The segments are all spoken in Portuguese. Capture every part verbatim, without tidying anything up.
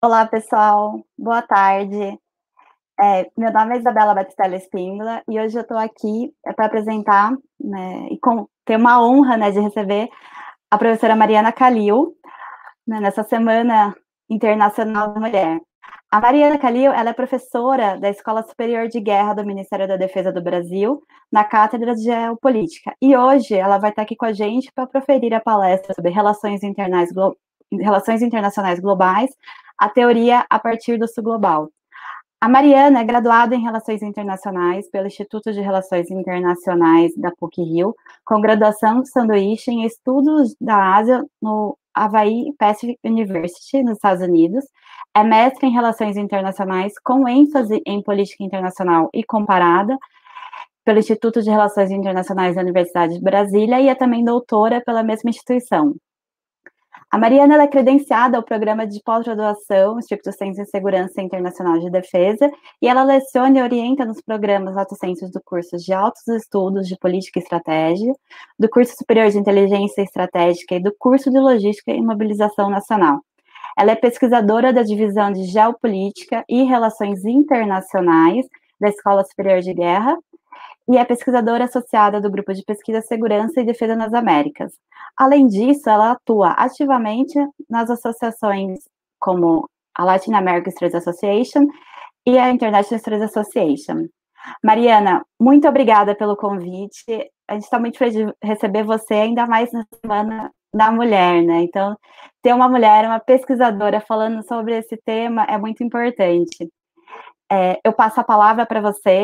Olá, pessoal. Boa tarde. É, meu nome é Isabela Batistella Espíndola e hoje eu estou aqui para apresentar, né, e com, ter uma honra, né, de receber a professora Mariana Calil, né, nessa Semana Internacional da Mulher. A Mariana Calil, ela é professora da Escola Superior de Guerra do Ministério da Defesa do Brasil, na Cátedra de Geopolítica. E hoje ela vai estar aqui com a gente para proferir a palestra sobre relações, internais, glo relações internacionais globais, a teoria a partir do sul global. A Mariana é graduada em Relações Internacionais pelo Instituto de Relações Internacionais da PUC-Rio, com graduação sanduíche em Estudos da Ásia no Hawaii Pacific University, nos Estados Unidos. É mestre em Relações Internacionais, com ênfase em Política Internacional e Comparada, pelo Instituto de Relações Internacionais da Universidade de Brasília, e é também doutora pela mesma instituição. A Mariana é credenciada ao programa de pós-graduação Stricto Sensu em Segurança Internacional de Defesa, e ela leciona e orienta nos programas lato sensu do curso de Altos Estudos de Política e Estratégia, do curso Superior de Inteligência Estratégica e do curso de Logística e Mobilização Nacional. Ela é pesquisadora da Divisão de Geopolítica e Relações Internacionais da Escola Superior de Guerra, e é pesquisadora associada do Grupo de Pesquisa, Segurança e Defesa nas Américas. Além disso, ela atua ativamente nas associações como a Latin American Studies Association e a International Studies Association. Mariana, muito obrigada pelo convite. A gente está muito feliz de receber você, ainda mais na Semana da Mulher, né? Então, ter uma mulher, uma pesquisadora falando sobre esse tema é muito importante. É, eu passo a palavra para você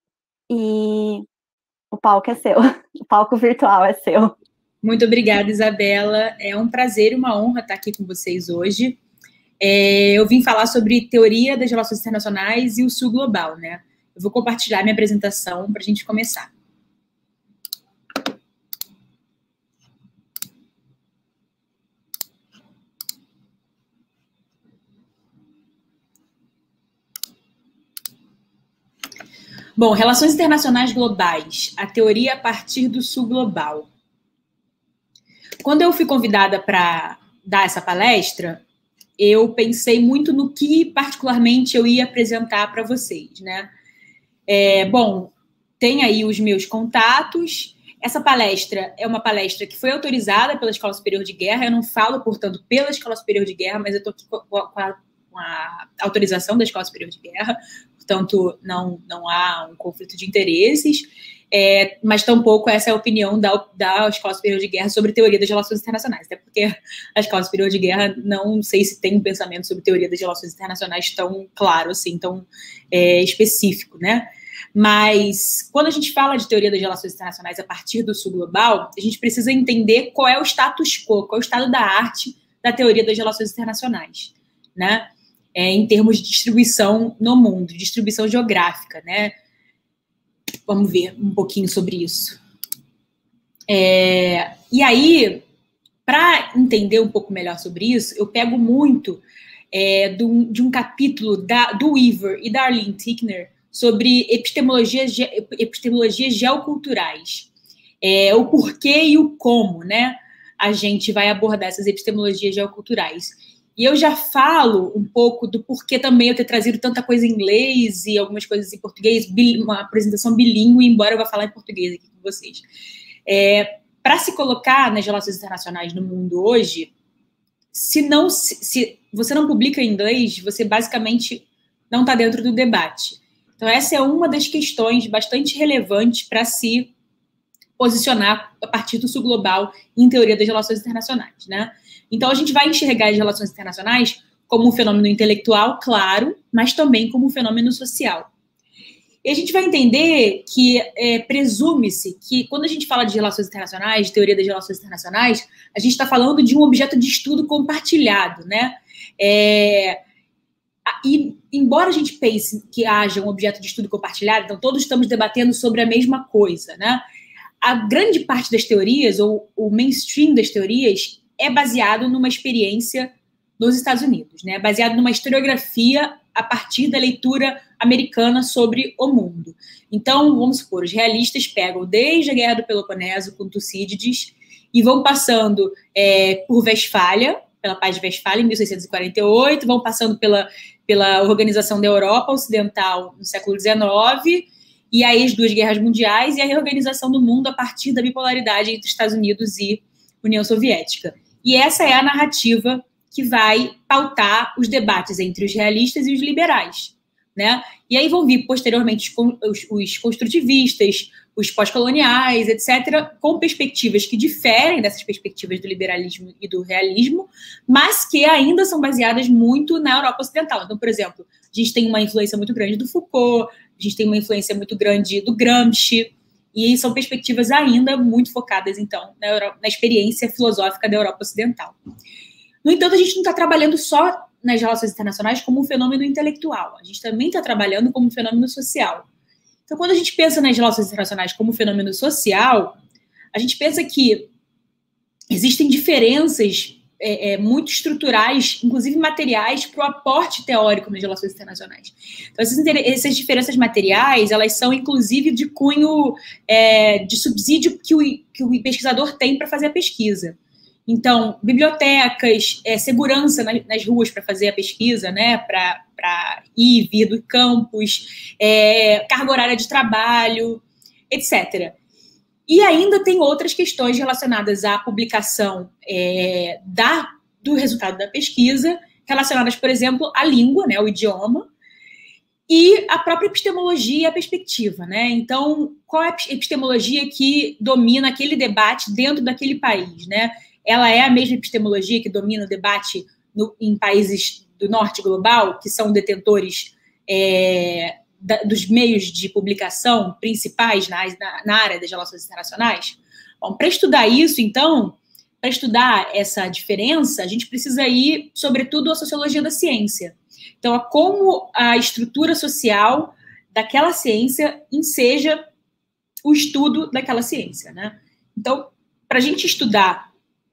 e o palco é seu, o palco virtual é seu. Muito obrigada, Isabela. É um prazer e uma honra estar aqui com vocês hoje. É, eu vim falar sobre teoria das relações internacionais e o sul global, né? Eu vou compartilhar minha apresentação para a gente começar. Bom, relações internacionais globais, a teoria a partir do sul global. Quando eu fui convidada para dar essa palestra, eu pensei muito no que, particularmente, eu ia apresentar para vocês, né? É, bom, tem aí os meus contatos. Essa palestra é uma palestra que foi autorizada pela Escola Superior de Guerra. Eu não falo, portanto, pela Escola Superior de Guerra, mas eu estou aqui com a, com a autorização da Escola Superior de Guerra. Portanto, não, não há um conflito de interesses. É, mas tampouco essa é a opinião da, da Escola Superior de Guerra sobre teoria das relações internacionais, até porque a Escola Superior de Guerra não sei se tem um pensamento sobre teoria das relações internacionais tão claro, assim, tão é, específico, né? Mas quando a gente fala de teoria das relações internacionais a partir do sul global, a gente precisa entender qual é o status quo, qual é o estado da arte da teoria das relações internacionais, né? É, em termos de distribuição no mundo, distribuição geográfica, né? Vamos ver um pouquinho sobre isso. É, e aí, para entender um pouco melhor sobre isso, eu pego muito é, do, de um capítulo da, do Weaver e da Arlene Tickner sobre epistemologias, epistemologias geoculturais. É, o porquê e o como, né, a gente vai abordar essas epistemologias geoculturais. E eu já falo um pouco do porquê também eu ter trazido tanta coisa em inglês e algumas coisas em português, uma apresentação bilíngue, embora eu vá falar em português aqui com vocês. É, para se colocar nas relações internacionais no mundo hoje, se, não, se, se você não publica em inglês, você basicamente não está dentro do debate. Então, essa é uma das questões bastante relevantes para se posicionar a partir do sul global em teoria das relações internacionais, né? Então, a gente vai enxergar as relações internacionais como um fenômeno intelectual, claro, mas também como um fenômeno social. E a gente vai entender que é, presume-se que quando a gente fala de relações internacionais, de teoria das relações internacionais, a gente está falando de um objeto de estudo compartilhado, né? É, e, embora a gente pense que haja um objeto de estudo compartilhado, então todos estamos debatendo sobre a mesma coisa, né? A grande parte das teorias, ou o mainstream das teorias, é baseado numa experiência nos Estados Unidos, né? Baseado numa historiografia a partir da leitura americana sobre o mundo. Então, vamos supor, os realistas pegam desde a Guerra do Peloponeso com Tucídides e vão passando é, por Westfália, pela Paz de Westfália, em mil seiscentos e quarenta e oito, vão passando pela, pela Organização da Europa Ocidental no século dezenove, e aí as duas guerras mundiais e a reorganização do mundo a partir da bipolaridade entre Estados Unidos e União Soviética. E essa é a narrativa que vai pautar os debates entre os realistas e os liberais, né? E aí vão vir posteriormente os, os construtivistas, os pós-coloniais, etcétera, com perspectivas que diferem dessas perspectivas do liberalismo e do realismo, mas que ainda são baseadas muito na Europa Ocidental. Então, por exemplo, a gente tem uma influência muito grande do Foucault, a gente tem uma influência muito grande do Gramsci, e são perspectivas ainda muito focadas, então, na, Europa, na experiência filosófica da Europa Ocidental. No entanto, a gente não está trabalhando só nas relações internacionais como um fenômeno intelectual, a gente também está trabalhando como um fenômeno social. Então, quando a gente pensa nas relações internacionais como um fenômeno social, a gente pensa que existem diferenças é, é, muito estruturais, inclusive materiais, para o aporte teórico nas relações internacionais. Então, essas, essas diferenças materiais, elas são, inclusive, de cunho é, de subsídio que o, que o pesquisador tem para fazer a pesquisa. Então, bibliotecas, é, segurança nas, nas ruas para fazer a pesquisa, né, para para ir e vir do campus, é, carga horária de trabalho, etcétera. E ainda tem outras questões relacionadas à publicação é, da, do resultado da pesquisa, relacionadas, por exemplo, à língua, né, ao idioma, e a própria epistemologia e a perspectiva, né? Então, qual é a epistemologia que domina aquele debate dentro daquele país, né? Ela é a mesma epistemologia que domina o debate no, em países do norte global, que são detentores é, da, dos meios de publicação principais na, na, na área das relações internacionais? Bom, para estudar isso, então, para estudar essa diferença, a gente precisa ir, sobretudo, à sociologia da ciência. Então, a como a estrutura social daquela ciência enseja o estudo daquela ciência, né? Então, para a gente estudar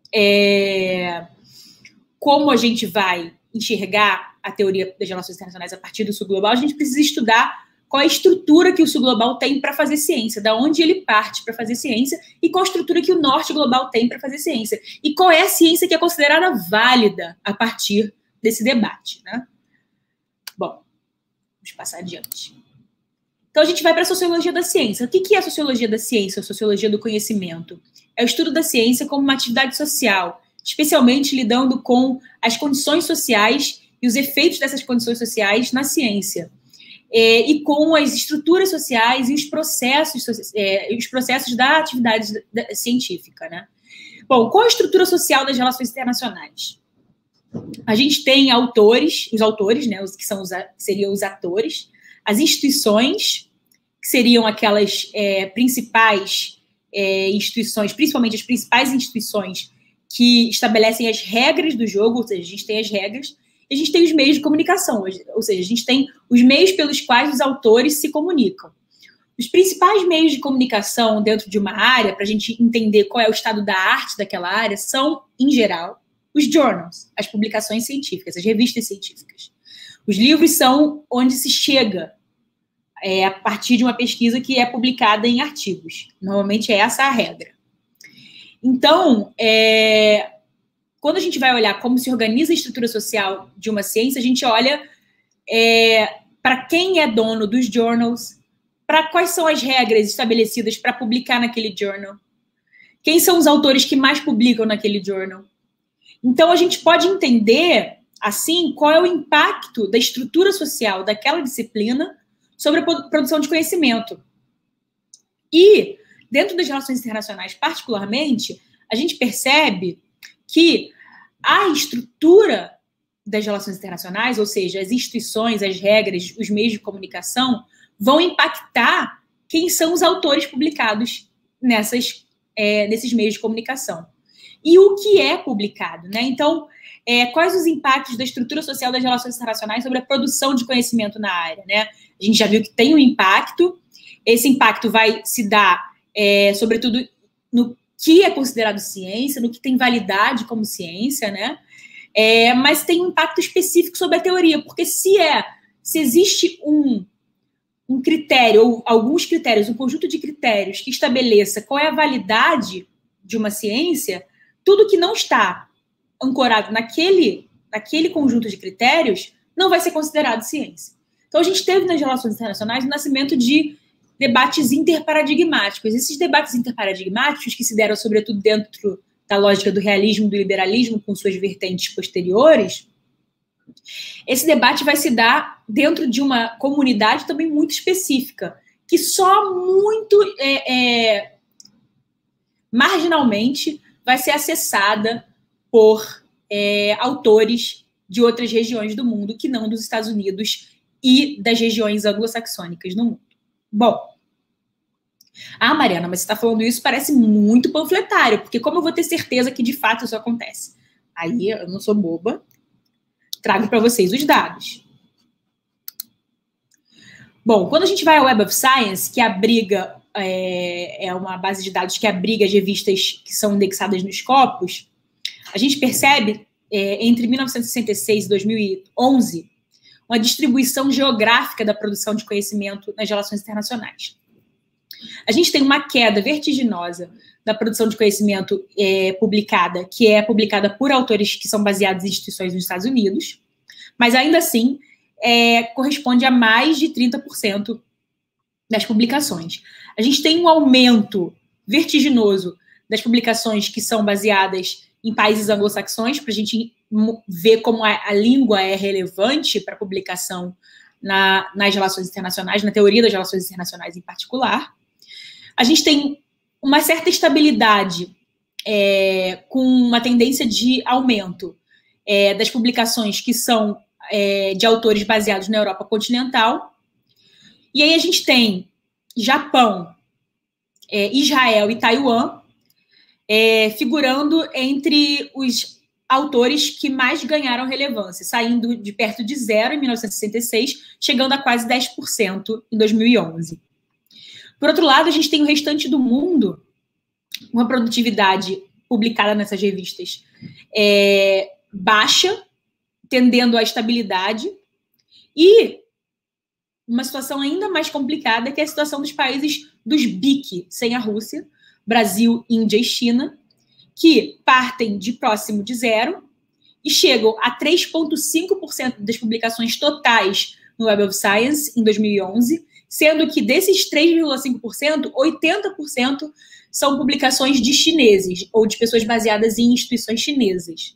é, como a gente vai enxergar a teoria das relações internacionais a partir do sul global, a gente precisa estudar qual é a estrutura que o sul global tem para fazer ciência, da onde ele parte para fazer ciência, e qual a estrutura que o norte global tem para fazer ciência, e qual é a ciência que é considerada válida a partir desse debate, né? Bom, vamos passar adiante. Então, a gente vai para a sociologia da ciência. O que é a sociologia da ciência, a sociologia do conhecimento? É o estudo da ciência como uma atividade social, especialmente lidando com as condições sociais e os efeitos dessas condições sociais na ciência, é, e com as estruturas sociais e os processos, é, os processos da atividade científica, né? Bom, qual a estrutura social das relações internacionais? A gente tem autores, os autores, né, os que são os, seriam os atores, as instituições, que seriam aquelas é, principais é, instituições, principalmente as principais instituições que estabelecem as regras do jogo, ou seja, a gente tem as regras, e a gente tem os meios de comunicação, ou seja, a gente tem os meios pelos quais os autores se comunicam. Os principais meios de comunicação dentro de uma área, para a gente entender qual é o estado da arte daquela área, são, em geral, os journals, as publicações científicas, as revistas científicas. Os livros são onde se chega é, a partir de uma pesquisa que é publicada em artigos. Normalmente é essa a regra. Então, é, quando a gente vai olhar como se organiza a estrutura social de uma ciência, a gente olha é, para quem é dono dos journals, para quais são as regras estabelecidas para publicar naquele journal, quem são os autores que mais publicam naquele journal. Então, a gente pode entender, assim, qual é o impacto da estrutura social daquela disciplina sobre a produção de conhecimento. E, dentro das relações internacionais, particularmente, a gente percebe que a estrutura das relações internacionais, ou seja, as instituições, as regras, os meios de comunicação, vão impactar quem são os autores publicados nessas, é, nesses meios de comunicação. E o que é publicado, né? Então, é, quais os impactos da estrutura social das relações internacionais sobre a produção de conhecimento na área, né? A gente já viu que tem um impacto, esse impacto vai se dar, é, sobretudo, no que é considerado ciência, no que tem validade como ciência, né? É, mas tem um impacto específico sobre a teoria, porque se é, se existe um, um critério, ou alguns critérios, um conjunto de critérios que estabeleça qual é a validade de uma ciência, tudo que não está ancorado naquele, naquele conjunto de critérios, não vai ser considerado ciência. Então, a gente teve nas relações internacionais o nascimento de debates interparadigmáticos. Esses debates interparadigmáticos, que se deram sobretudo dentro da lógica do realismo e do liberalismo, com suas vertentes posteriores, esse debate vai se dar dentro de uma comunidade também muito específica, que só muito é, é, marginalmente vai ser acessada por é, autores de outras regiões do mundo, que não dos Estados Unidos e das regiões anglo-saxônicas no mundo. Bom, ah, Mariana, mas você está falando isso, parece muito panfletário, porque como eu vou ter certeza que de fato isso acontece? Aí eu não sou boba, trago para vocês os dados. Bom, quando a gente vai ao Web of Science, que abriga, é, é uma base de dados que abriga as revistas que são indexadas no Scopus, a gente percebe, é, entre mil novecentos e sessenta e seis e dois mil e onze, uma distribuição geográfica da produção de conhecimento nas relações internacionais. A gente tem uma queda vertiginosa da produção de conhecimento é, publicada, que é publicada por autores que são baseados em instituições nos Estados Unidos, mas ainda assim é, corresponde a mais de trinta por cento das publicações. A gente tem um aumento vertiginoso das publicações que são baseadas em países anglo-saxões, para a gente ver como a, a língua é relevante para a publicação na, nas relações internacionais, na teoria das relações internacionais em particular. A gente tem uma certa estabilidade é, com uma tendência de aumento é, das publicações que são é, de autores baseados na Europa continental. E aí a gente tem Japão, é, Israel e Taiwan é, figurando entre os autores que mais ganharam relevância, saindo de perto de zero em mil novecentos e sessenta e seis, chegando a quase dez por cento em dois mil e onze. Por outro lado, a gente tem o restante do mundo, uma produtividade publicada nessas revistas é, baixa, tendendo à estabilidade, e uma situação ainda mais complicada, que é a situação dos países dos B I C, sem a Rússia, Brasil, Índia e China, que partem de próximo de zero e chegam a três vírgula cinco por cento das publicações totais no Web of Science em dois mil e onze, sendo que desses três vírgula cinco por cento, oitenta por cento são publicações de chineses ou de pessoas baseadas em instituições chinesas.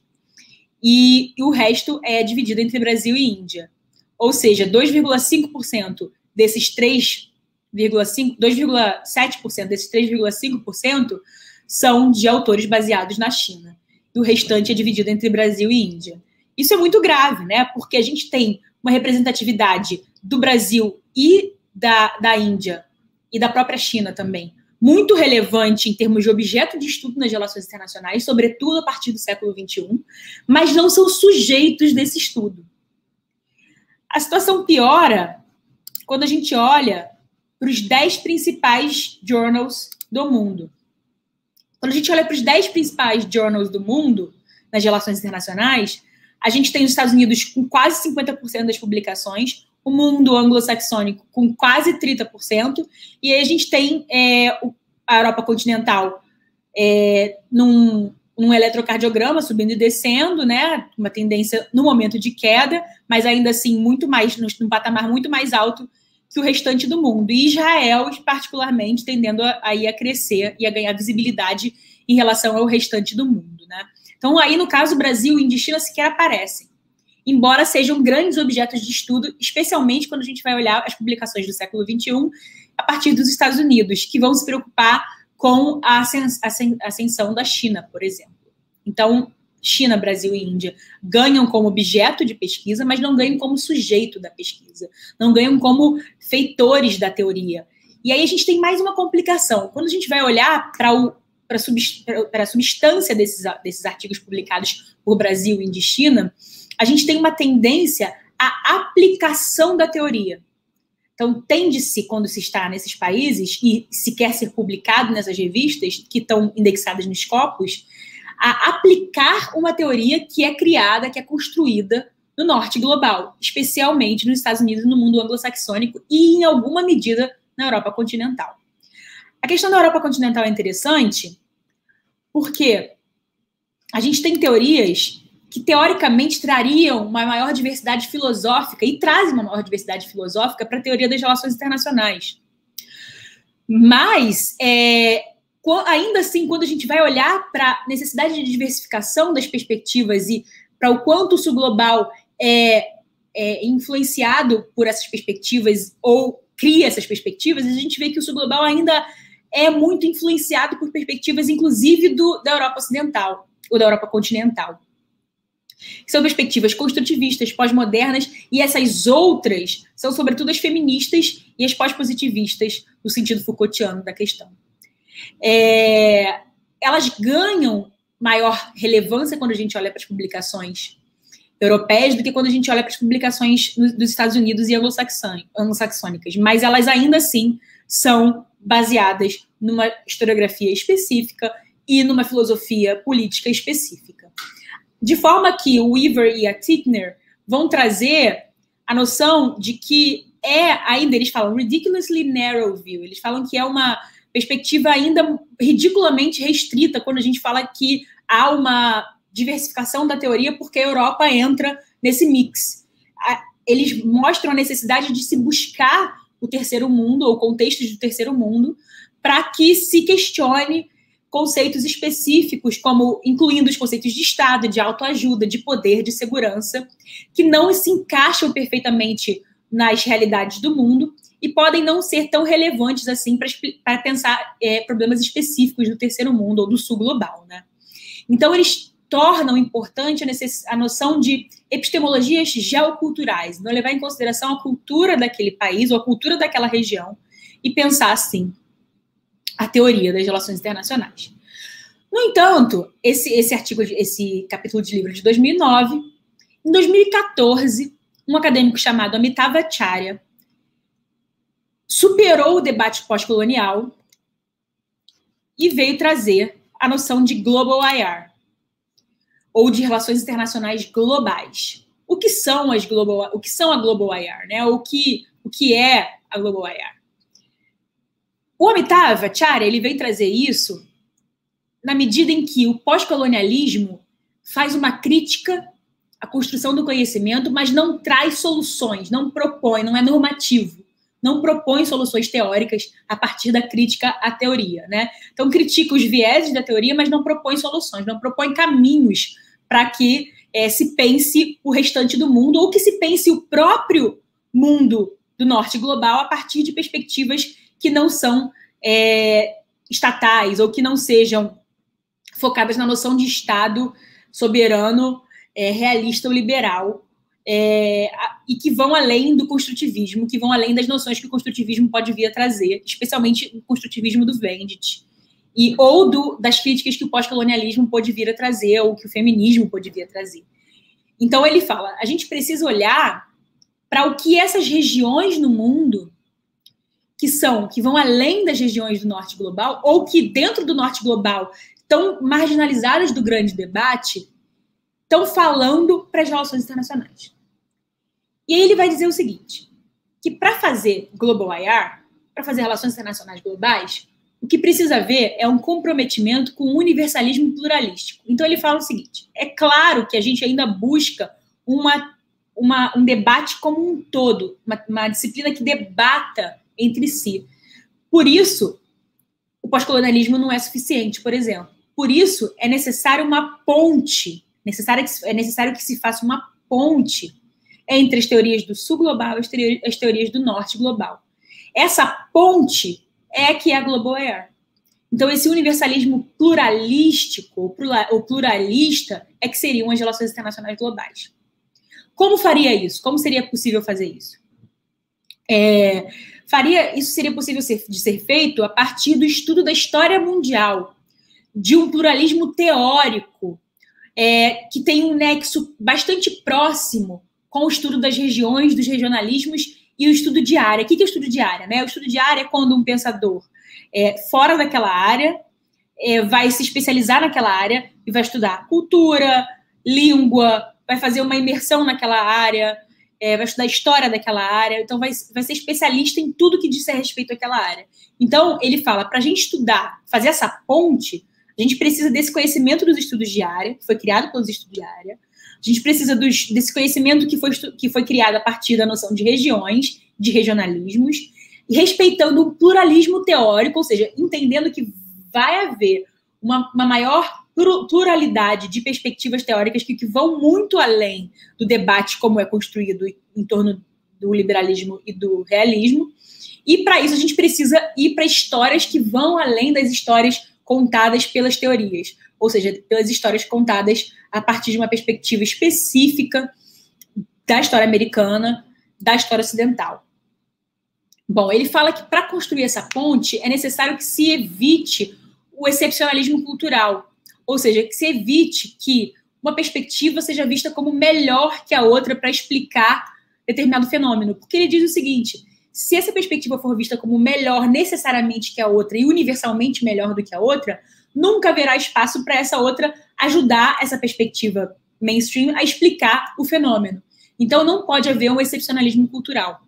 E, e o resto é dividido entre Brasil e Índia. Ou seja, dois vírgula cinco por cento desses três vírgula cinco por cento, dois vírgula sete por cento desses três vírgula cinco por cento são de autores baseados na China. E o restante é dividido entre Brasil e Índia. Isso é muito grave, né? Porque a gente tem uma representatividade do Brasil e da, da Índia e da própria China também, muito relevante em termos de objeto de estudo nas relações internacionais, sobretudo a partir do século vinte e um, mas não são sujeitos desse estudo. A situação piora quando a gente olha para os dez principais journals do mundo. Quando a gente olha para os dez principais journals do mundo, nas relações internacionais, a gente tem os Estados Unidos com quase cinquenta por cento das publicações, o mundo anglo-saxônico com quase trinta por cento, e aí a gente tem é, a Europa continental é, num, num eletrocardiograma subindo e descendo, né, uma tendência no momento de queda, mas ainda assim muito mais, num patamar muito mais alto que o restante do mundo. E Israel, particularmente, tendendo a, a ir a crescer e a ganhar visibilidade em relação ao restante do mundo, né? Então, aí, no caso, Brasil, Índia e China sequer aparecem, embora sejam grandes objetos de estudo, especialmente quando a gente vai olhar as publicações do século vinte e um a partir dos Estados Unidos, que vão se preocupar com a ascensão da China, por exemplo. Então, China, Brasil e Índia ganham como objeto de pesquisa, mas não ganham como sujeito da pesquisa, não ganham como feitores da teoria. E aí a gente tem mais uma complicação. Quando a gente vai olhar para o para a substância desses, desses artigos publicados por Brasil, Índia e China, a gente tem uma tendência à aplicação da teoria. Então, tende-se, quando se está nesses países, e se quer ser publicado nessas revistas, que estão indexadas nos Scopus, a aplicar uma teoria que é criada, que é construída no norte global, especialmente nos Estados Unidos, no mundo anglo-saxônico e, em alguma medida, na Europa continental. A questão da Europa continental é interessante porque a gente tem teorias que, teoricamente, trariam uma maior diversidade filosófica e trazem uma maior diversidade filosófica para a teoria das relações internacionais. Mas, é, ainda assim, quando a gente vai olhar para a necessidade de diversificação das perspectivas e para o quanto o sul global é, é influenciado por essas perspectivas ou cria essas perspectivas, a gente vê que o sul global ainda é muito influenciado por perspectivas, inclusive, do, da Europa Ocidental, ou da Europa continental. São perspectivas construtivistas, pós-modernas, e essas outras são, sobretudo, as feministas e as pós-positivistas, no sentido Foucaultiano da questão. É, elas ganham maior relevância quando a gente olha para as publicações europeias do que quando a gente olha para as publicações dos Estados Unidos e anglo-saxônicas, mas elas ainda assim são baseadas numa historiografia específica e numa filosofia política específica. De forma que o Weaver e a Tickner vão trazer a noção de que é, ainda eles falam ridiculously narrow view, eles falam que é uma perspectiva ainda ridiculamente restrita quando a gente fala que há uma diversificação da teoria porque a Europa entra nesse mix. Eles mostram a necessidade de se buscar o terceiro mundo, ou contextos do terceiro mundo, para que se questione conceitos específicos, como incluindo os conceitos de Estado, de autoajuda, de poder, de segurança, que não se encaixam perfeitamente nas realidades do mundo e podem não ser tão relevantes assim para pensar é, problemas específicos do terceiro mundo ou do sul global, né? Então, eles tornam importante a, necess... a noção de epistemologias geoculturais, não levar em consideração a cultura daquele país ou a cultura daquela região e pensar, assim, a teoria das relações internacionais. No entanto, esse, esse artigo, esse capítulo de livro de dois mil e nove, em dois mil e quatorze, um acadêmico chamado Amitav Acharya superou o debate pós-colonial e veio trazer a noção de Global I R, ou de relações internacionais globais. O que são as global, o que são a Global I R, né? O que, o que é a Global I R? O Amitav Acharya, ele veio trazer isso na medida em que o pós-colonialismo faz uma crítica à construção do conhecimento, mas não traz soluções, não propõe, não é normativo, não propõe soluções teóricas a partir da crítica à teoria, né? Então, critica os vieses da teoria, mas não propõe soluções, não propõe caminhos para que é, se pense o restante do mundo ou que se pense o próprio mundo do norte global a partir de perspectivas que não são é, estatais ou que não sejam focadas na noção de Estado soberano, é, realista ou liberal, é, e que vão além do construtivismo, que vão além das noções que o construtivismo pode vir a trazer, especialmente o construtivismo do Wendt, e, ou do, das críticas que o pós-colonialismo pode vir a trazer, ou que o feminismo pode vir a trazer. Então, ele fala, a gente precisa olhar para o que essas regiões no mundo, que são, que vão além das regiões do norte global, ou que dentro do norte global estão marginalizadas do grande debate, estão falando para as relações internacionais. E aí ele vai dizer o seguinte, que para fazer Global I R, para fazer relações internacionais globais, o que precisa haver é um comprometimento com o universalismo pluralístico. Então ele fala o seguinte, é claro que a gente ainda busca uma, uma, um debate como um todo, uma, uma disciplina que debata entre si. Por isso, o pós-colonialismo não é suficiente, por exemplo. Por isso, é necessário uma ponte, necessário, é necessário que se faça uma ponte entre as teorias do sul global e as teorias do norte global. Essa ponte é que é a Global I R. Então, esse universalismo pluralístico, ou pluralista, é que seriam as relações internacionais globais. Como faria isso? Como seria possível fazer isso? É, faria, isso seria possível ser, de ser feito a partir do estudo da história mundial, de um pluralismo teórico, é, que tem um nexo bastante próximo com o estudo das regiões, dos regionalismos e o estudo de área. O que é o estudo de área? Né? O estudo de área é quando um pensador é, fora daquela área é, vai se especializar naquela área e vai estudar cultura, língua, vai fazer uma imersão naquela área, é, vai estudar a história daquela área, então vai, vai ser especialista em tudo que diz a respeito àquela área. Então, ele fala, para a gente estudar, fazer essa ponte, A gente precisa desse conhecimento dos estudos de área, que foi criado pelos estudos de área. A gente precisa dos, desse conhecimento que foi, que foi criado a partir da noção de regiões, de regionalismos, e respeitando o pluralismo teórico, ou seja, entendendo que vai haver uma, uma maior pluralidade de perspectivas teóricas que, que vão muito além do debate como é construído em torno do liberalismo e do realismo. E, para isso, a gente precisa ir para histórias que vão além das histórias contadas pelas teorias, ou seja, pelas histórias contadas a partir de uma perspectiva específica da história americana, da história ocidental. Bom, ele fala que para construir essa ponte é necessário que se evite o excepcionalismo cultural, ou seja, que se evite que uma perspectiva seja vista como melhor que a outra para explicar determinado fenômeno, porque ele diz o seguinte: se essa perspectiva for vista como melhor necessariamente que a outra e universalmente melhor do que a outra, nunca haverá espaço para essa outra ajudar essa perspectiva mainstream a explicar o fenômeno. Então, não pode haver um excepcionalismo cultural.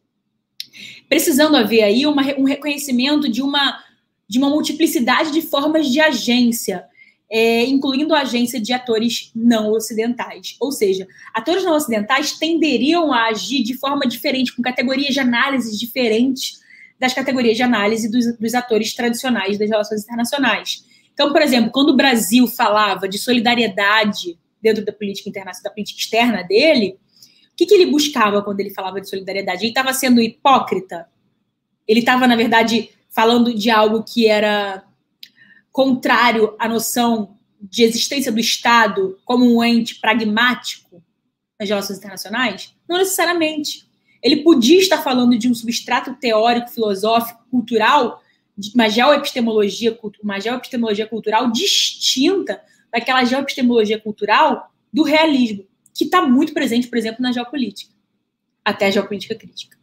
Precisando haver aí uma, um reconhecimento de uma, de uma multiplicidade de formas de agência, é, incluindo a agência de atores não ocidentais. Ou seja, atores não ocidentais tenderiam a agir de forma diferente, com categorias de análise diferentes das categorias de análise dos, dos atores tradicionais das relações internacionais. Então, por exemplo, quando o Brasil falava de solidariedade dentro da política internacional, da política externa dele, o que, que ele buscava quando ele falava de solidariedade? Ele estava sendo hipócrita? Ele estava, na verdade, falando de algo que era contrário à noção de existência do Estado como um ente pragmático nas relações internacionais? Não necessariamente. Ele podia estar falando de um substrato teórico, filosófico, cultural, de uma geoepistemologia, uma geoepistemologia cultural distinta daquela geoepistemologia cultural do realismo, que está muito presente, por exemplo, na geopolítica, até a geopolítica crítica.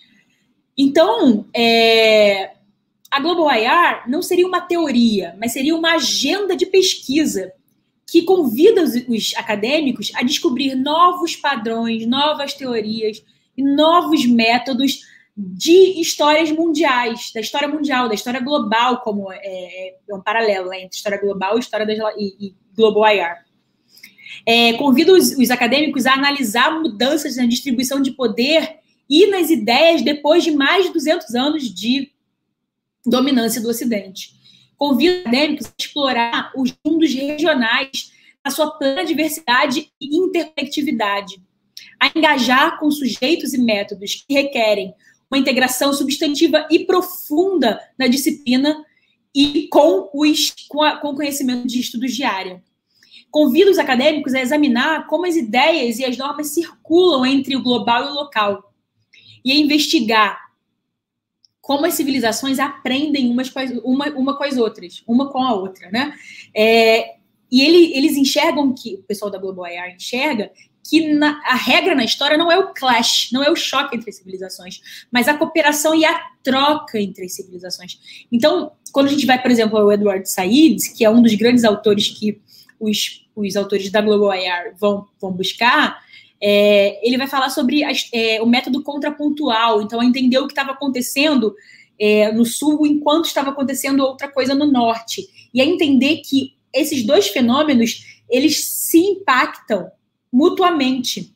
Então, é, a Global I R não seria uma teoria, mas seria uma agenda de pesquisa que convida os, os acadêmicos a descobrir novos padrões, novas teorias e novos métodos de histórias mundiais, da história mundial, da história global, como é, é um paralelo, né, entre história global e história da, e, e Global I R. É, convida os, os acadêmicos a analisar mudanças na distribuição de poder e nas ideias depois de mais de duzentos anos de dominância do Ocidente. Convida os acadêmicos a explorar os mundos regionais na sua plena diversidade e interconectividade, a engajar com sujeitos e métodos que requerem uma integração substantiva e profunda na disciplina e com, os, com, a, com o conhecimento de estudos de área. Convida os acadêmicos a examinar como as ideias e as normas circulam entre o global e o local e a investigar como as civilizações aprendem umas com as, uma, uma com as outras, uma com a outra, né? É, e ele, eles enxergam que, o pessoal da Global I R enxerga que na, a regra na história não é o clash, não é o choque entre as civilizações, mas a cooperação e a troca entre as civilizações. Então, quando a gente vai, por exemplo, ao Edward Said, que é um dos grandes autores que os, os autores da Global I R vão, vão buscar, é, ele vai falar sobre as, é, o método contrapontual, então entender o que estava acontecendo é, no sul enquanto estava acontecendo outra coisa no norte, e a entender que esses dois fenômenos, eles se impactam mutuamente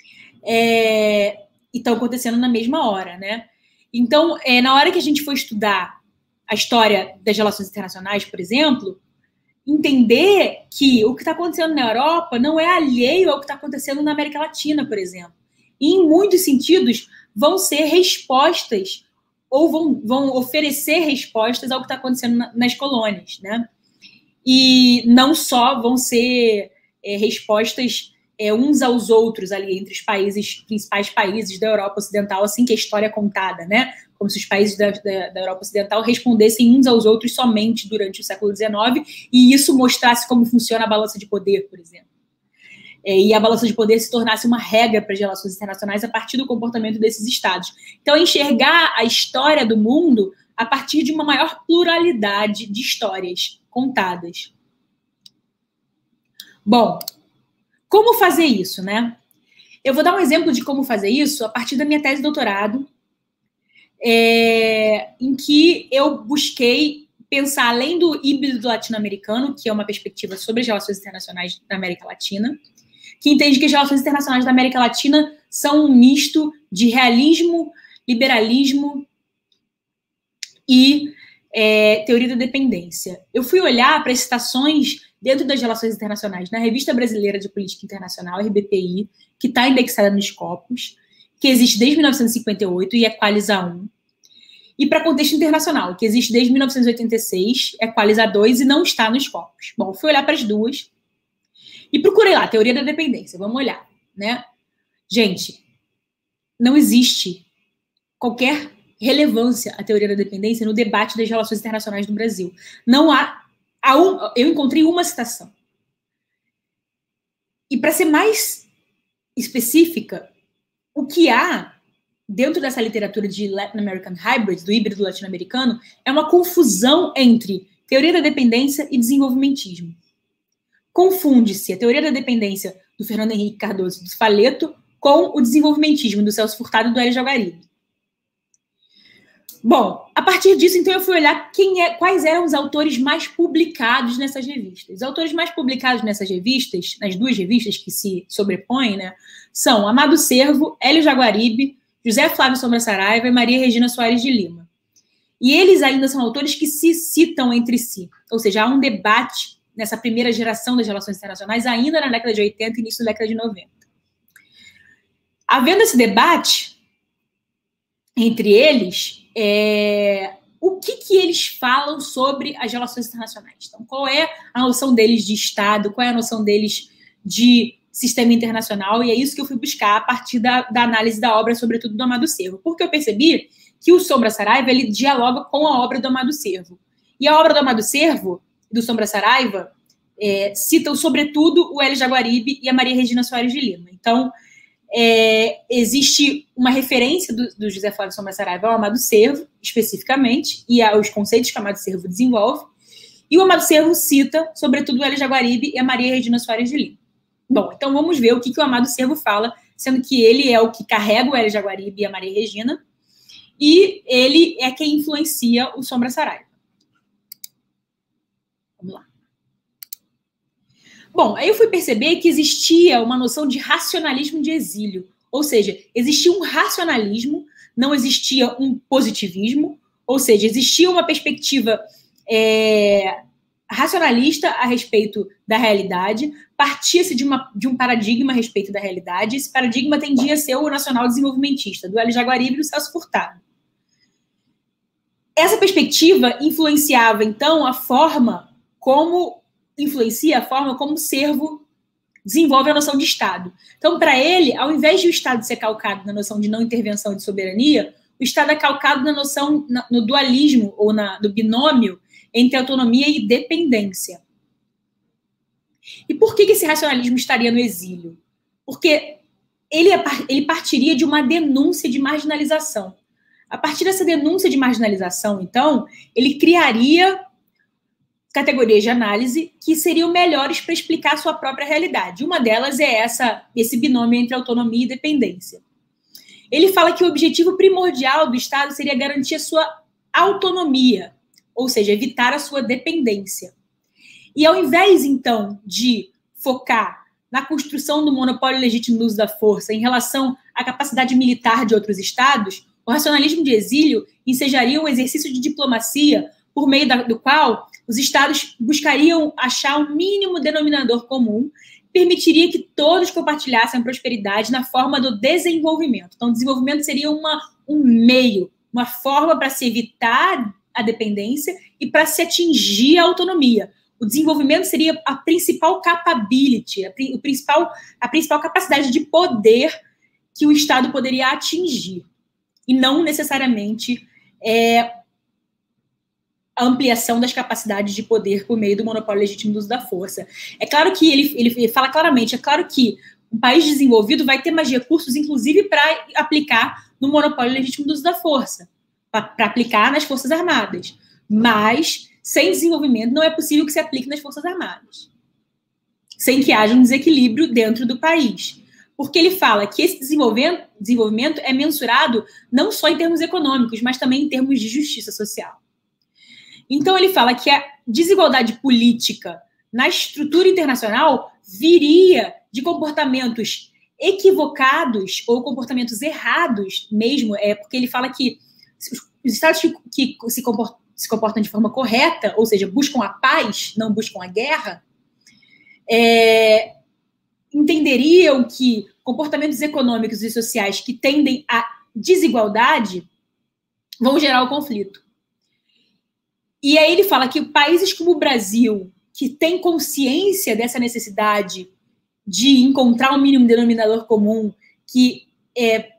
é, e estão acontecendo na mesma hora, né? Então, é, na hora que a gente for estudar a história das relações internacionais, por exemplo, entender que o que está acontecendo na Europa não é alheio ao que está acontecendo na América Latina, por exemplo. E, em muitos sentidos, vão ser respostas ou vão, vão oferecer respostas ao que está acontecendo na, nas colônias, né? E não só vão ser é, respostas é, uns aos outros ali entre os países, principais países da Europa Ocidental, assim que a história é contada, né? Como se os países da, da, da Europa Ocidental respondessem uns aos outros somente durante o século dezenove e isso mostrasse como funciona a balança de poder, por exemplo. É, e a balança de poder se tornasse uma regra para as relações internacionais a partir do comportamento desses estados. Então, enxergar a história do mundo a partir de uma maior pluralidade de histórias contadas. Bom, como fazer isso, né? Eu vou dar um exemplo de como fazer isso a partir da minha tese de doutorado, é, em que eu busquei pensar além do híbrido latino-americano, que é uma perspectiva sobre as relações internacionais da América Latina, que entende que as relações internacionais da América Latina são um misto de realismo, liberalismo e é, teoria da dependência. Eu fui olhar para as citações dentro das relações internacionais na Revista Brasileira de Política Internacional, R B P I, que está indexada no Scopus, que existe desde mil novecentos e cinquenta e oito e é Qualis A um. E para contexto internacional, que existe desde mil novecentos e oitenta e seis, é Qualis A dois e não está no Scopus. Bom, fui olhar para as duas e procurei lá, teoria da dependência. Vamos olhar, né? Gente, não existe qualquer relevância à teoria da dependência no debate das relações internacionais no Brasil. Não há, há um, eu encontrei uma citação. E para ser mais específica, o que há dentro dessa literatura de Latin American Hybrids, do híbrido latino-americano, é uma confusão entre teoria da dependência e desenvolvimentismo. Confunde-se a teoria da dependência do Fernando Henrique Cardoso do Faleto com o desenvolvimentismo do Celso Furtado e do Hélio Jaguaribe. Bom, a partir disso, então, eu fui olhar quem é, quais eram os autores mais publicados nessas revistas. Os autores mais publicados nessas revistas, nas duas revistas que se sobrepõem, né, são Amado Servo, Hélio Jaguaribe, José Flávio Sombra Saraiva e Maria Regina Soares de Lima. E eles ainda são autores que se citam entre si. Ou seja, há um debate nessa primeira geração das relações internacionais, ainda na década de oitenta e início da década de noventa. Havendo esse debate entre eles, é, o que, que eles falam sobre as relações internacionais? Então, qual é a noção deles de Estado, qual é a noção deles de sistema internacional? E é isso que eu fui buscar a partir da, da análise da obra, sobretudo do Amado Servo, porque eu percebi que o Sombra Saraiva ele dialoga com a obra do Amado Servo. E a obra do Amado Servo, do Sombra Saraiva, é, citam, sobretudo, o Hélio Jaguaribe e a Maria Regina Soares de Lima. Então, É, existe uma referência do, do José Flávio Sombra Saraiva ao Amado Servo, especificamente, e aos conceitos que o Amado Servo desenvolve, e o Amado Servo cita, sobretudo, o Hélio Jaguaribe e a Maria Regina Soares de Lima. Bom, então vamos ver o que, que o Amado Servo fala, sendo que ele é o que carrega o Hélio Jaguaribe e a Maria Regina, e ele é quem influencia o Sombra Saraiva. Vamos lá. Bom, aí eu fui perceber que existia uma noção de racionalismo de exílio, ou seja, existia um racionalismo, não existia um positivismo, ou seja, existia uma perspectiva é, racionalista a respeito da realidade, partia-se de, uma, de um paradigma a respeito da realidade, esse paradigma tendia a ser o nacional desenvolvimentista, do Hélio Jaguaribe e do Celso Furtado. Essa perspectiva influenciava, então, a forma como influencia a forma como o Servo desenvolve a noção de Estado. Então, para ele, ao invés de o Estado ser calcado na noção de não intervenção e de soberania, o Estado é calcado na noção, no dualismo, ou na, no binômio entre autonomia e dependência. E por que esse racionalismo estaria no exílio? Porque ele, ele partiria de uma denúncia de marginalização. A partir dessa denúncia de marginalização, então, ele criaria categorias de análise que seriam melhores para explicar a sua própria realidade. Uma delas é essa, esse binômio entre autonomia e dependência. Ele fala que o objetivo primordial do Estado seria garantir a sua autonomia, ou seja, evitar a sua dependência. E ao invés, então, de focar na construção do monopólio legítimo do uso da força em relação à capacidade militar de outros Estados, o racionalismo de exílio ensejaria um exercício de diplomacia por meio da, do qual os Estados buscariam achar um mínimo denominador comum, permitiria que todos compartilhassem a prosperidade na forma do desenvolvimento. Então, o desenvolvimento seria uma, um meio, uma forma para se evitar a dependência e para se atingir a autonomia. O desenvolvimento seria a principal capability, a, o principal, a principal capacidade de poder que o Estado poderia atingir, e não necessariamente é, a ampliação das capacidades de poder por meio do monopólio legítimo do uso da força. É claro que ele, ele fala claramente, é claro que um país desenvolvido vai ter mais recursos, inclusive para aplicar no monopólio legítimo do uso da força, para aplicar nas Forças Armadas. Mas, sem desenvolvimento, não é possível que se aplique nas Forças Armadas, sem que haja um desequilíbrio dentro do país. Porque ele fala que esse desenvolvimento, desenvolvimento é mensurado não só em termos econômicos, mas também em termos de justiça social. Então, ele fala que a desigualdade política na estrutura internacional viria de comportamentos equivocados ou comportamentos errados mesmo, é porque ele fala que os estados que, que se, comportam, se comportam de forma correta, ou seja, buscam a paz, não buscam a guerra, é, entenderiam que comportamentos econômicos e sociais que tendem à desigualdade vão gerar o conflito. E aí ele fala que países como o Brasil, que têm consciência dessa necessidade de encontrar um mínimo denominador comum, que é,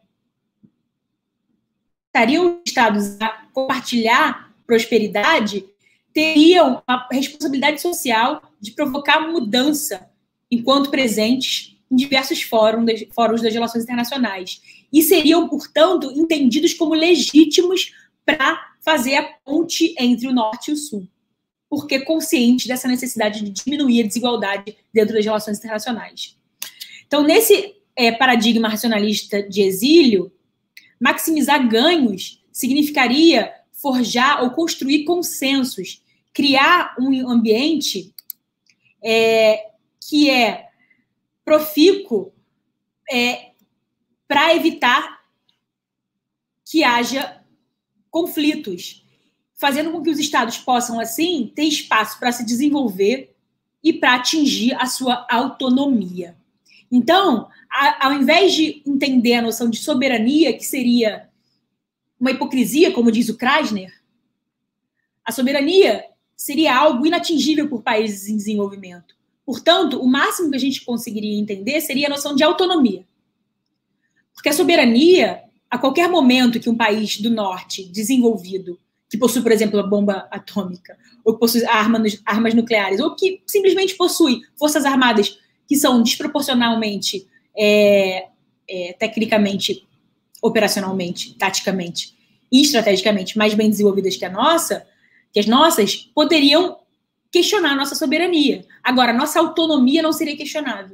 estariam estados a compartilhar prosperidade, teriam a responsabilidade social de provocar mudança enquanto presentes em diversos fóruns, fóruns das relações internacionais. E seriam, portanto, entendidos como legítimos para fazer a ponte entre o norte e o sul, porque conscientes dessa necessidade de diminuir a desigualdade dentro das relações internacionais. Então, nesse é, paradigma racionalista de exílio, maximizar ganhos significaria forjar ou construir consensos, criar um ambiente é, que é profícuo é, para evitar que haja conflitos, fazendo com que os estados possam, assim, ter espaço para se desenvolver e para atingir a sua autonomia. Então, a, ao invés de entender a noção de soberania, que seria uma hipocrisia, como diz o Krasner, a soberania seria algo inatingível por países em desenvolvimento. Portanto, o máximo que a gente conseguiria entender seria a noção de autonomia. Porque a soberania, a qualquer momento que um país do norte desenvolvido, que possui, por exemplo, a bomba atômica, ou que possui armas, armas nucleares, ou que simplesmente possui forças armadas que são desproporcionalmente, é, é, tecnicamente, operacionalmente, taticamente e estrategicamente mais bem desenvolvidas que a nossa, que as nossas, poderiam questionar a nossa soberania. Agora, nossa autonomia não seria questionável.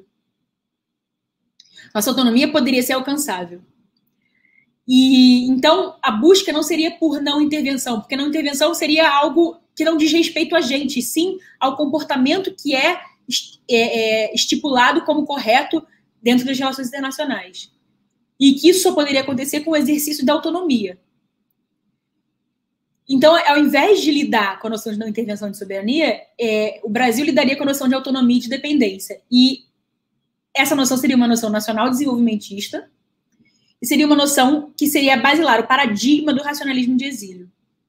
Nossa autonomia poderia ser alcançável. E então a busca não seria por não intervenção, porque não intervenção seria algo que não diz respeito a gente, sim ao comportamento que é, é, é estipulado como correto dentro das relações internacionais. E que isso só poderia acontecer com o exercício da autonomia. Então, ao invés de lidar com a noção de não intervenção de soberania, é, o Brasil lidaria com a noção de autonomia e de dependência. E essa noção seria uma noção nacional desenvolvimentista, e seria uma noção que seria basilar, o paradigma do racionalismo de exílio.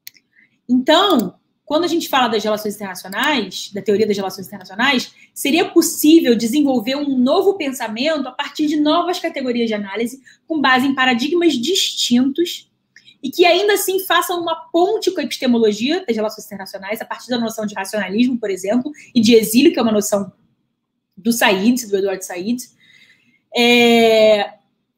Então, quando a gente fala das relações internacionais, da teoria das relações internacionais, seria possível desenvolver um novo pensamento a partir de novas categorias de análise, com base em paradigmas distintos, e que ainda assim façam uma ponte com a epistemologia das relações internacionais, a partir da noção de racionalismo, por exemplo, e de exílio, que é uma noção do Said, do Eduardo Said, é...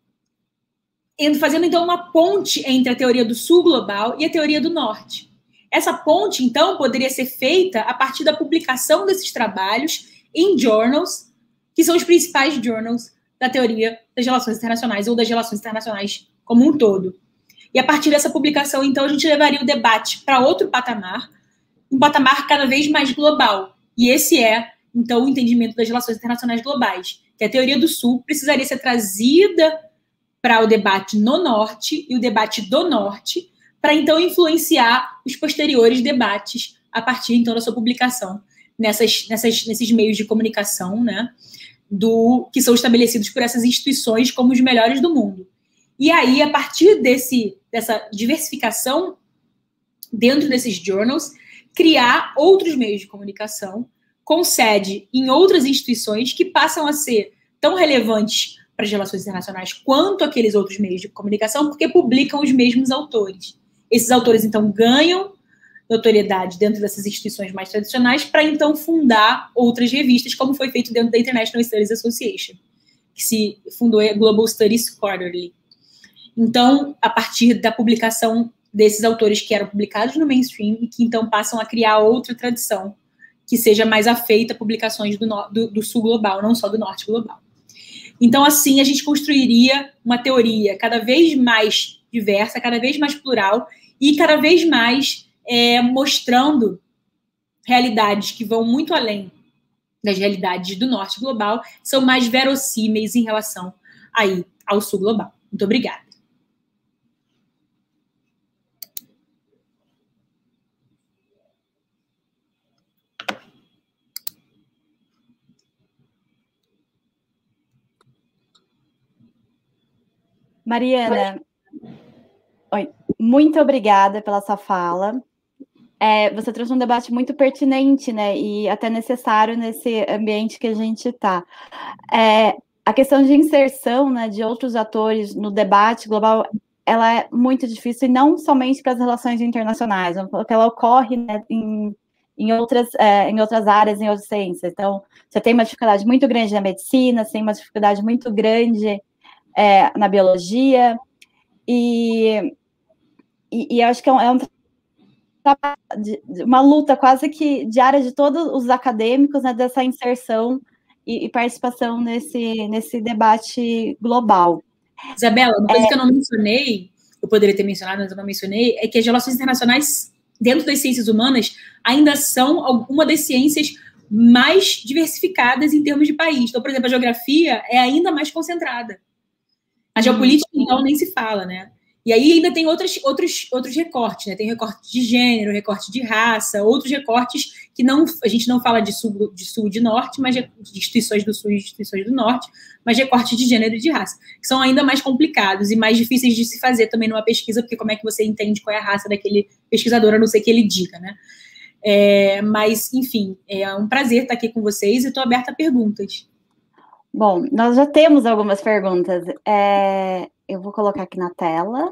fazendo, então, uma ponte entre a teoria do sul global e a teoria do norte. Essa ponte, então, poderia ser feita a partir da publicação desses trabalhos em journals, que são os principais journals da teoria das relações internacionais ou das relações internacionais como um todo. E a partir dessa publicação, então, a gente levaria o debate para outro patamar, um patamar cada vez mais global. E esse é, então, o entendimento das relações internacionais globais, que a teoria do sul precisaria ser trazida para o debate no norte e o debate do norte, para então influenciar os posteriores debates a partir, então, da sua publicação nessas, nessas, nesses meios de comunicação, né, do, que são estabelecidos por essas instituições como os melhores do mundo. E aí, a partir desse, dessa diversificação dentro desses journals, criar outros meios de comunicação com sede em outras instituições que passam a ser tão relevantes para as relações internacionais quanto aqueles outros meios de comunicação, porque publicam os mesmos autores. Esses autores, então, ganham notoriedade dentro dessas instituições mais tradicionais para, então, fundar outras revistas, como foi feito dentro da International Studies Association, que se fundou a Global Studies Quarterly. Então, a partir da publicação desses autores que eram publicados no mainstream e que, então, passam a criar outra tradição que seja mais afeita a publicações do, no, do, do sul global, não só do norte global. Então, assim, a gente construiria uma teoria cada vez mais diversa, cada vez mais plural e cada vez mais é, mostrando realidades que vão muito além das realidades do norte global, são mais verossímeis em relação aí ao sul global. Muito obrigada. Mariana, oi, muito obrigada pela sua fala. É, você trouxe um debate muito pertinente, né, e até necessário nesse ambiente que a gente está. É, a questão de inserção, né, de outros atores no debate global, ela é muito difícil, e não somente para as relações internacionais, porque ela ocorre, né, em, em, outras, é, em outras áreas, em outras ciências. Então, você tem uma dificuldade muito grande na medicina, você tem uma dificuldade muito grande é, na biologia, e, e, e eu acho que é um, é um de, de uma luta quase que diária de todos os acadêmicos, né, dessa inserção e, e participação nesse, nesse debate global. Isabela, uma coisa é... que eu não mencionei, eu poderia ter mencionado, mas eu não mencionei, é que as relações internacionais dentro das ciências humanas ainda são uma das ciências mais diversificadas em termos de país. Então, por exemplo, a geografia é ainda mais concentrada. A geopolítica, hum. então, nem se fala, né? E aí ainda tem outros, outros, outros recortes, né? Tem recorte de gênero, recorte de raça, outros recortes que não, a gente não fala de sul, de sul e de norte, mas de instituições do sul e instituições do norte, mas recorte de gênero e de raça, que são ainda mais complicados e mais difíceis de se fazer também numa pesquisa, porque como é que você entende qual é a raça daquele pesquisador, a não ser que ele diga, né? É, mas, enfim, é um prazer estar aqui com vocês e estou aberta a perguntas. Bom, nós já temos algumas perguntas. É, eu vou colocar aqui na tela.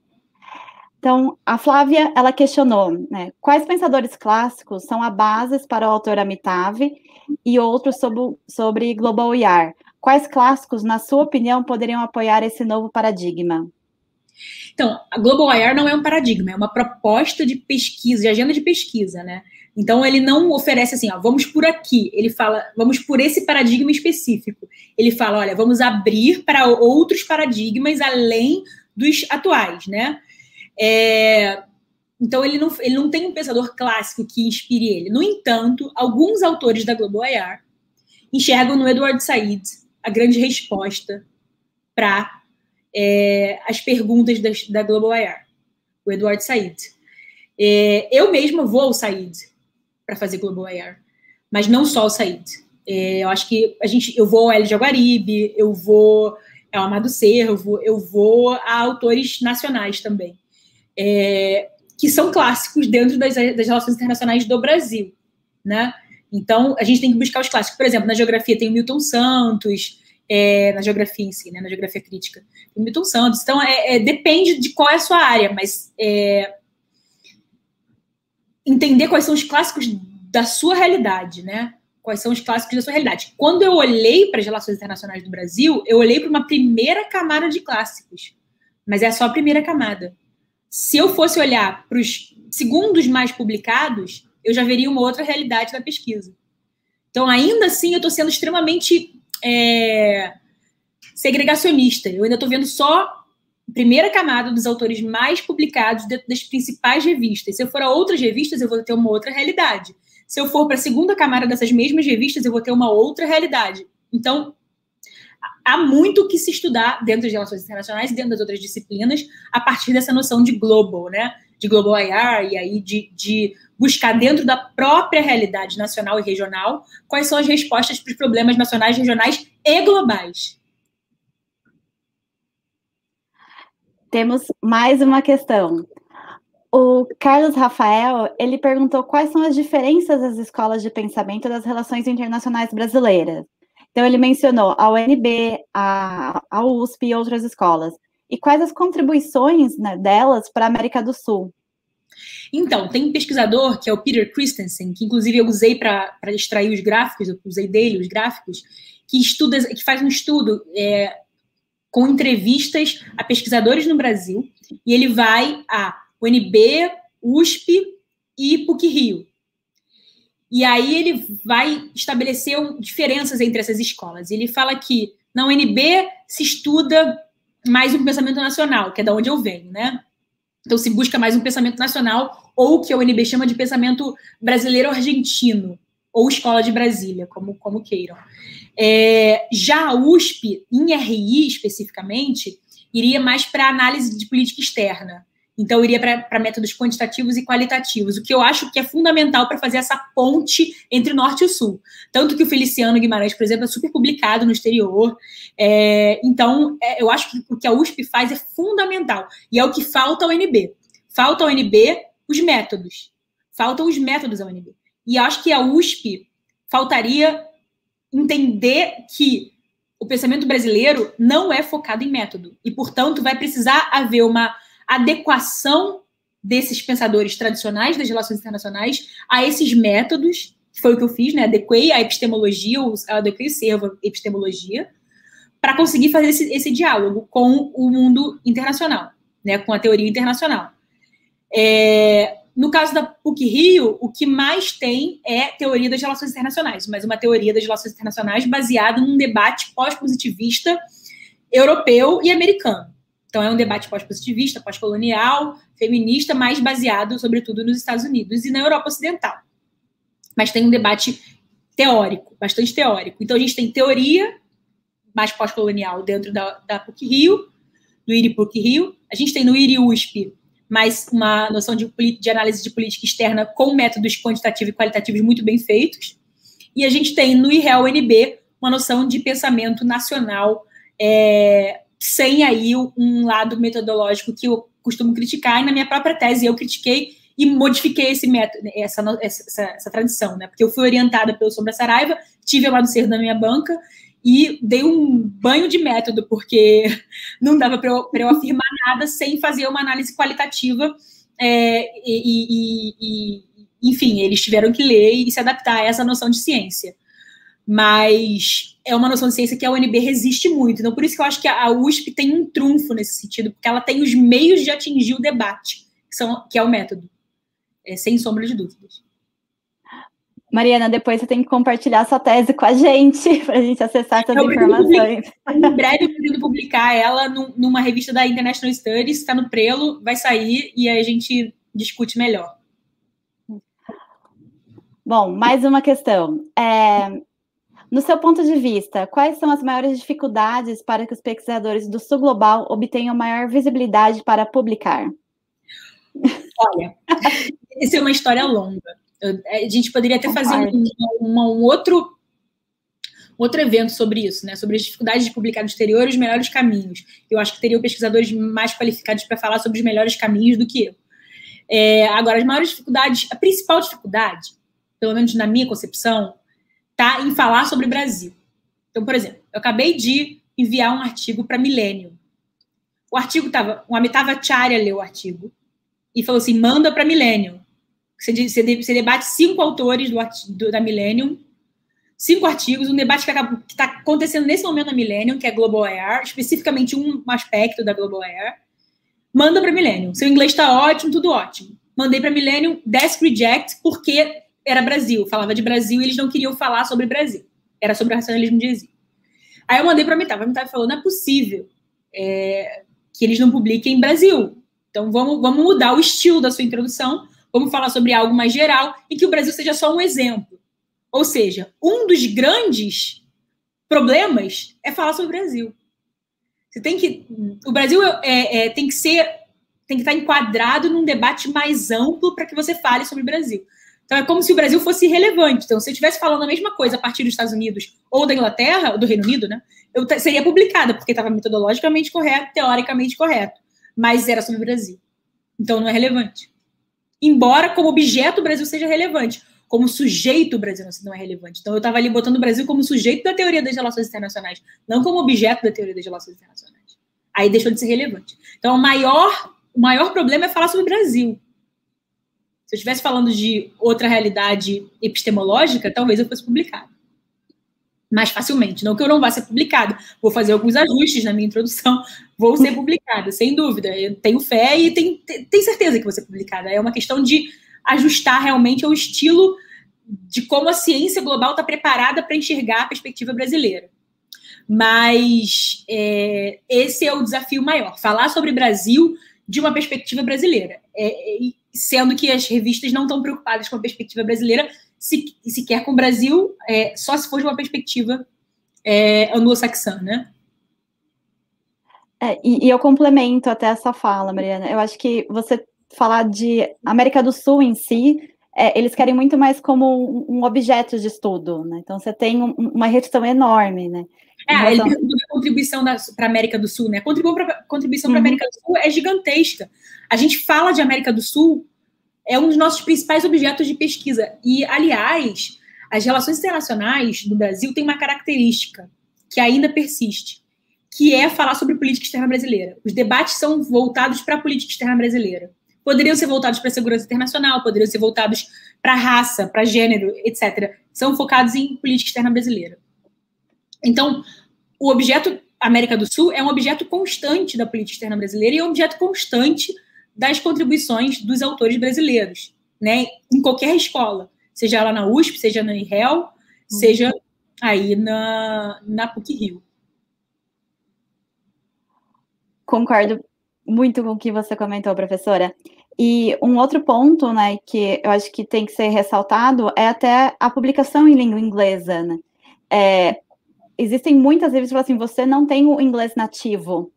Então, a Flávia, ela questionou, né, quais pensadores clássicos são a base para o autor Amitav e outros sobre, sobre Global E R? Quais clássicos, na sua opinião, poderiam apoiar esse novo paradigma? Então, a Global I R não é um paradigma, é uma proposta de pesquisa, de agenda de pesquisa, né? Então, ele não oferece assim, ó, vamos por aqui. Ele fala, vamos por esse paradigma específico. Ele fala, olha, vamos abrir para outros paradigmas além dos atuais, né? É, então, ele não, ele não tem um pensador clássico que inspire ele. No entanto, alguns autores da Global I R enxergam no Edward Said a grande resposta para É, as perguntas da, da Global I R, o Edward Said. É, eu mesma vou ao Said para fazer Global I R, mas não só o Said. É, eu acho que a gente, eu vou ao Hélio Jaguaribe, eu vou ao Amado Servo, eu vou a autores nacionais também, é, que são clássicos dentro das, das relações internacionais do Brasil, né? Então, a gente tem que buscar os clássicos. Por exemplo, na geografia tem o Milton Santos, É, na geografia em si, né, na geografia crítica, o Milton Santos. Então, é, é, depende de qual é a sua área, mas é, entender quais são os clássicos da sua realidade, né? Quais são os clássicos da sua realidade. Quando eu olhei para as relações internacionais do Brasil, eu olhei para uma primeira camada de clássicos, mas é só a primeira camada. Se eu fosse olhar para os segundos mais publicados, eu já veria uma outra realidade da pesquisa. Então, ainda assim, eu estou sendo extremamente É, segregacionista. Eu ainda estou vendo só a primeira camada dos autores mais publicados dentro das principais revistas. Se eu for a outras revistas, eu vou ter uma outra realidade. Se eu for para a segunda camada dessas mesmas revistas, eu vou ter uma outra realidade. Então, há muito o que se estudar dentro das relações internacionais e dentro das outras disciplinas a partir dessa noção de global, né? De Global I R e aí de, de buscar dentro da própria realidade nacional e regional quais são as respostas para os problemas nacionais, regionais e globais. Temos mais uma questão. O Carlos Rafael, ele perguntou quais são as diferenças das escolas de pensamento das relações internacionais brasileiras. Então, ele mencionou a U N B, a, a U S P e outras escolas. E quais as contribuições, né, delas para a América do Sul? Então, tem um pesquisador, que é o Peter Christensen, que inclusive eu usei para extrair os gráficos, eu usei dele os gráficos, que, estuda, que faz um estudo é, com entrevistas a pesquisadores no Brasil, e ele vai a U N B, U S P e PUC-Rio. E aí ele vai estabelecer diferenças entre essas escolas. Ele fala que na U N B se estuda mais um pensamento nacional, que é da onde eu venho, né? Então se busca mais um pensamento nacional ou o que a U N B chama de pensamento brasileiro-argentino, ou Escola de Brasília, como, como queiram. É, já a U S P, em R I especificamente, iria mais para análise de política externa. Então, iria para métodos quantitativos e qualitativos, o que eu acho que é fundamental para fazer essa ponte entre o Norte e o Sul. Tanto que o Feliciano Guimarães, por exemplo, é super publicado no exterior. É, então, é, eu acho que o que a U S P faz é fundamental. E é o que falta ao U N B. Falta ao U N B os métodos. Faltam os métodos ao U N B. E acho que a U S P faltaria entender que o pensamento brasileiro não é focado em método. E, portanto, vai precisar haver uma adequação desses pensadores tradicionais das relações internacionais a esses métodos, que foi o que eu fiz, né? Adequei a epistemologia, adequei o servo a epistemologia, para conseguir fazer esse, esse diálogo com o mundo internacional, né? Com a teoria internacional. É, no caso da PUC-Rio, o que mais tem é teoria das relações internacionais, mas uma teoria das relações internacionais baseada num debate pós-positivista europeu e americano. Então, é um debate pós-positivista, pós-colonial, feminista, mais baseado, sobretudo, nos Estados Unidos e na Europa Ocidental. Mas tem um debate teórico, bastante teórico. Então, a gente tem teoria mais pós-colonial dentro da, da PUC-Rio, do I R I PUC-Rio. A gente tem no I R I U S P mais uma noção de, de análise de política externa com métodos quantitativos e qualitativos muito bem feitos. E a gente tem no I R E L U N B uma noção de pensamento nacional, é, sem aí um lado metodológico que eu costumo criticar, e na minha própria tese eu critiquei e modifiquei esse método, essa, essa, essa tradição, né? Porque eu fui orientada pelo Sombra Saraiva, tive a Maduceiro na minha banca e dei um banho de método, porque não dava para eu, para eu afirmar nada sem fazer uma análise qualitativa, é, e, e, e, enfim, eles tiveram que ler e se adaptar a essa noção de ciência. Mas é uma noção de ciência que a U N B resiste muito. Então, por isso que eu acho que a U S P tem um trunfo nesse sentido, porque ela tem os meios de atingir o debate, que, são, que é o método, é, sem sombra de dúvidas. Mariana, depois você tem que compartilhar sua tese com a gente, para a gente acessar essas eu informações. Em breve eu pretendo publicar ela numa revista da International Studies, está no prelo, vai sair e aí a gente discute melhor. Bom, mais uma questão. É... No seu ponto de vista, quais são as maiores dificuldades para que os pesquisadores do Sul Global obtenham maior visibilidade para publicar? Olha, essa é uma história longa. A gente poderia até fazer um, um, um, outro, um outro evento sobre isso, né? Sobre as dificuldades de publicar no exterior e os melhores caminhos. Eu acho que teriam pesquisadores mais qualificados para falar sobre os melhores caminhos do que eu. É, agora, as maiores dificuldades, a principal dificuldade, pelo menos na minha concepção, está em falar sobre o Brasil. Então, por exemplo, eu acabei de enviar um artigo para Millennium. O artigo estava... O Amitav Acharya leu o artigo e falou assim, manda para Millennium. Você, você, você debate cinco autores do, do, da Millennium, cinco artigos, um debate que está acontecendo nesse momento na Millennium, que é Global Air, especificamente um aspecto da Global Air. Manda para Millennium. Seu inglês está ótimo, tudo ótimo. Mandei para Millennium, Desk Reject, porque... era Brasil, falava de Brasil e eles não queriam falar sobre Brasil. Era sobre o racionalismo de exílio. Aí eu mandei para a Amitav, a Amitav falou, não é possível é, que eles não publiquem em Brasil. Então vamos, vamos mudar o estilo da sua introdução, vamos falar sobre algo mais geral e que o Brasil seja só um exemplo. Ou seja, um dos grandes problemas é falar sobre o Brasil. Você tem que... O Brasil é, é, tem que ser... tem que estar enquadrado num debate mais amplo para que você fale sobre o Brasil. Então, é como se o Brasil fosse irrelevante. Então, se eu estivesse falando a mesma coisa a partir dos Estados Unidos ou da Inglaterra, ou do Reino Unido, né, eu seria publicada, porque estava metodologicamente correto, teoricamente correto. Mas era sobre o Brasil. Então, não é relevante. Embora, como objeto, o Brasil seja relevante. Como sujeito, o Brasil não é relevante. Então, eu estava ali botando o Brasil como sujeito da teoria das relações internacionais, não como objeto da teoria das relações internacionais. Aí deixou de ser relevante. Então, o maior, o maior problema é falar sobre o Brasil. Se eu estivesse falando de outra realidade epistemológica, talvez eu fosse publicado. Mais facilmente. Não que eu não vá ser publicada. Vou fazer alguns ajustes na minha introdução. Vou ser publicada, sem dúvida. Eu tenho fé e tenho, tenho certeza que vou ser publicada. É uma questão de ajustar realmente ao estilo de como a ciência global está preparada para enxergar a perspectiva brasileira. Mas é, esse é o desafio maior. Falar sobre o Brasil de uma perspectiva brasileira. É, sendo que as revistas não estão preocupadas com a perspectiva brasileira, se, sequer com o Brasil, é, só se for de uma perspectiva é, anglo-saxã, né? É, e, e eu complemento até essa fala, Mariana. Eu acho que você falar de América do Sul em si, é, eles querem muito mais como um, um objeto de estudo, né? Então você tem um, uma restrição enorme, né? É, relação... ele perguntou a contribuição para a América do Sul, né? A contribuição para a América do Sul é gigantesca. A gente fala de América do Sul, é um dos nossos principais objetos de pesquisa. E, aliás, as relações internacionais do Brasil têm uma característica que ainda persiste, que é falar sobre política externa brasileira. Os debates são voltados para a política externa brasileira. Poderiam ser voltados para a segurança internacional, poderiam ser voltados para raça, para gênero, etcétera. São focados em política externa brasileira. Então, o objeto América do Sul é um objeto constante da política externa brasileira e é um objeto constante das contribuições dos autores brasileiros, né? Em qualquer escola, seja lá na U S P, seja na I R E L, uhum. seja aí na, na PUC-Rio. Concordo muito com o que você comentou, professora. E um outro ponto, né, que eu acho que tem que ser ressaltado é até a publicação em língua inglesa, né? É, existem muitas vezes que falam assim, você não tem o inglês nativo,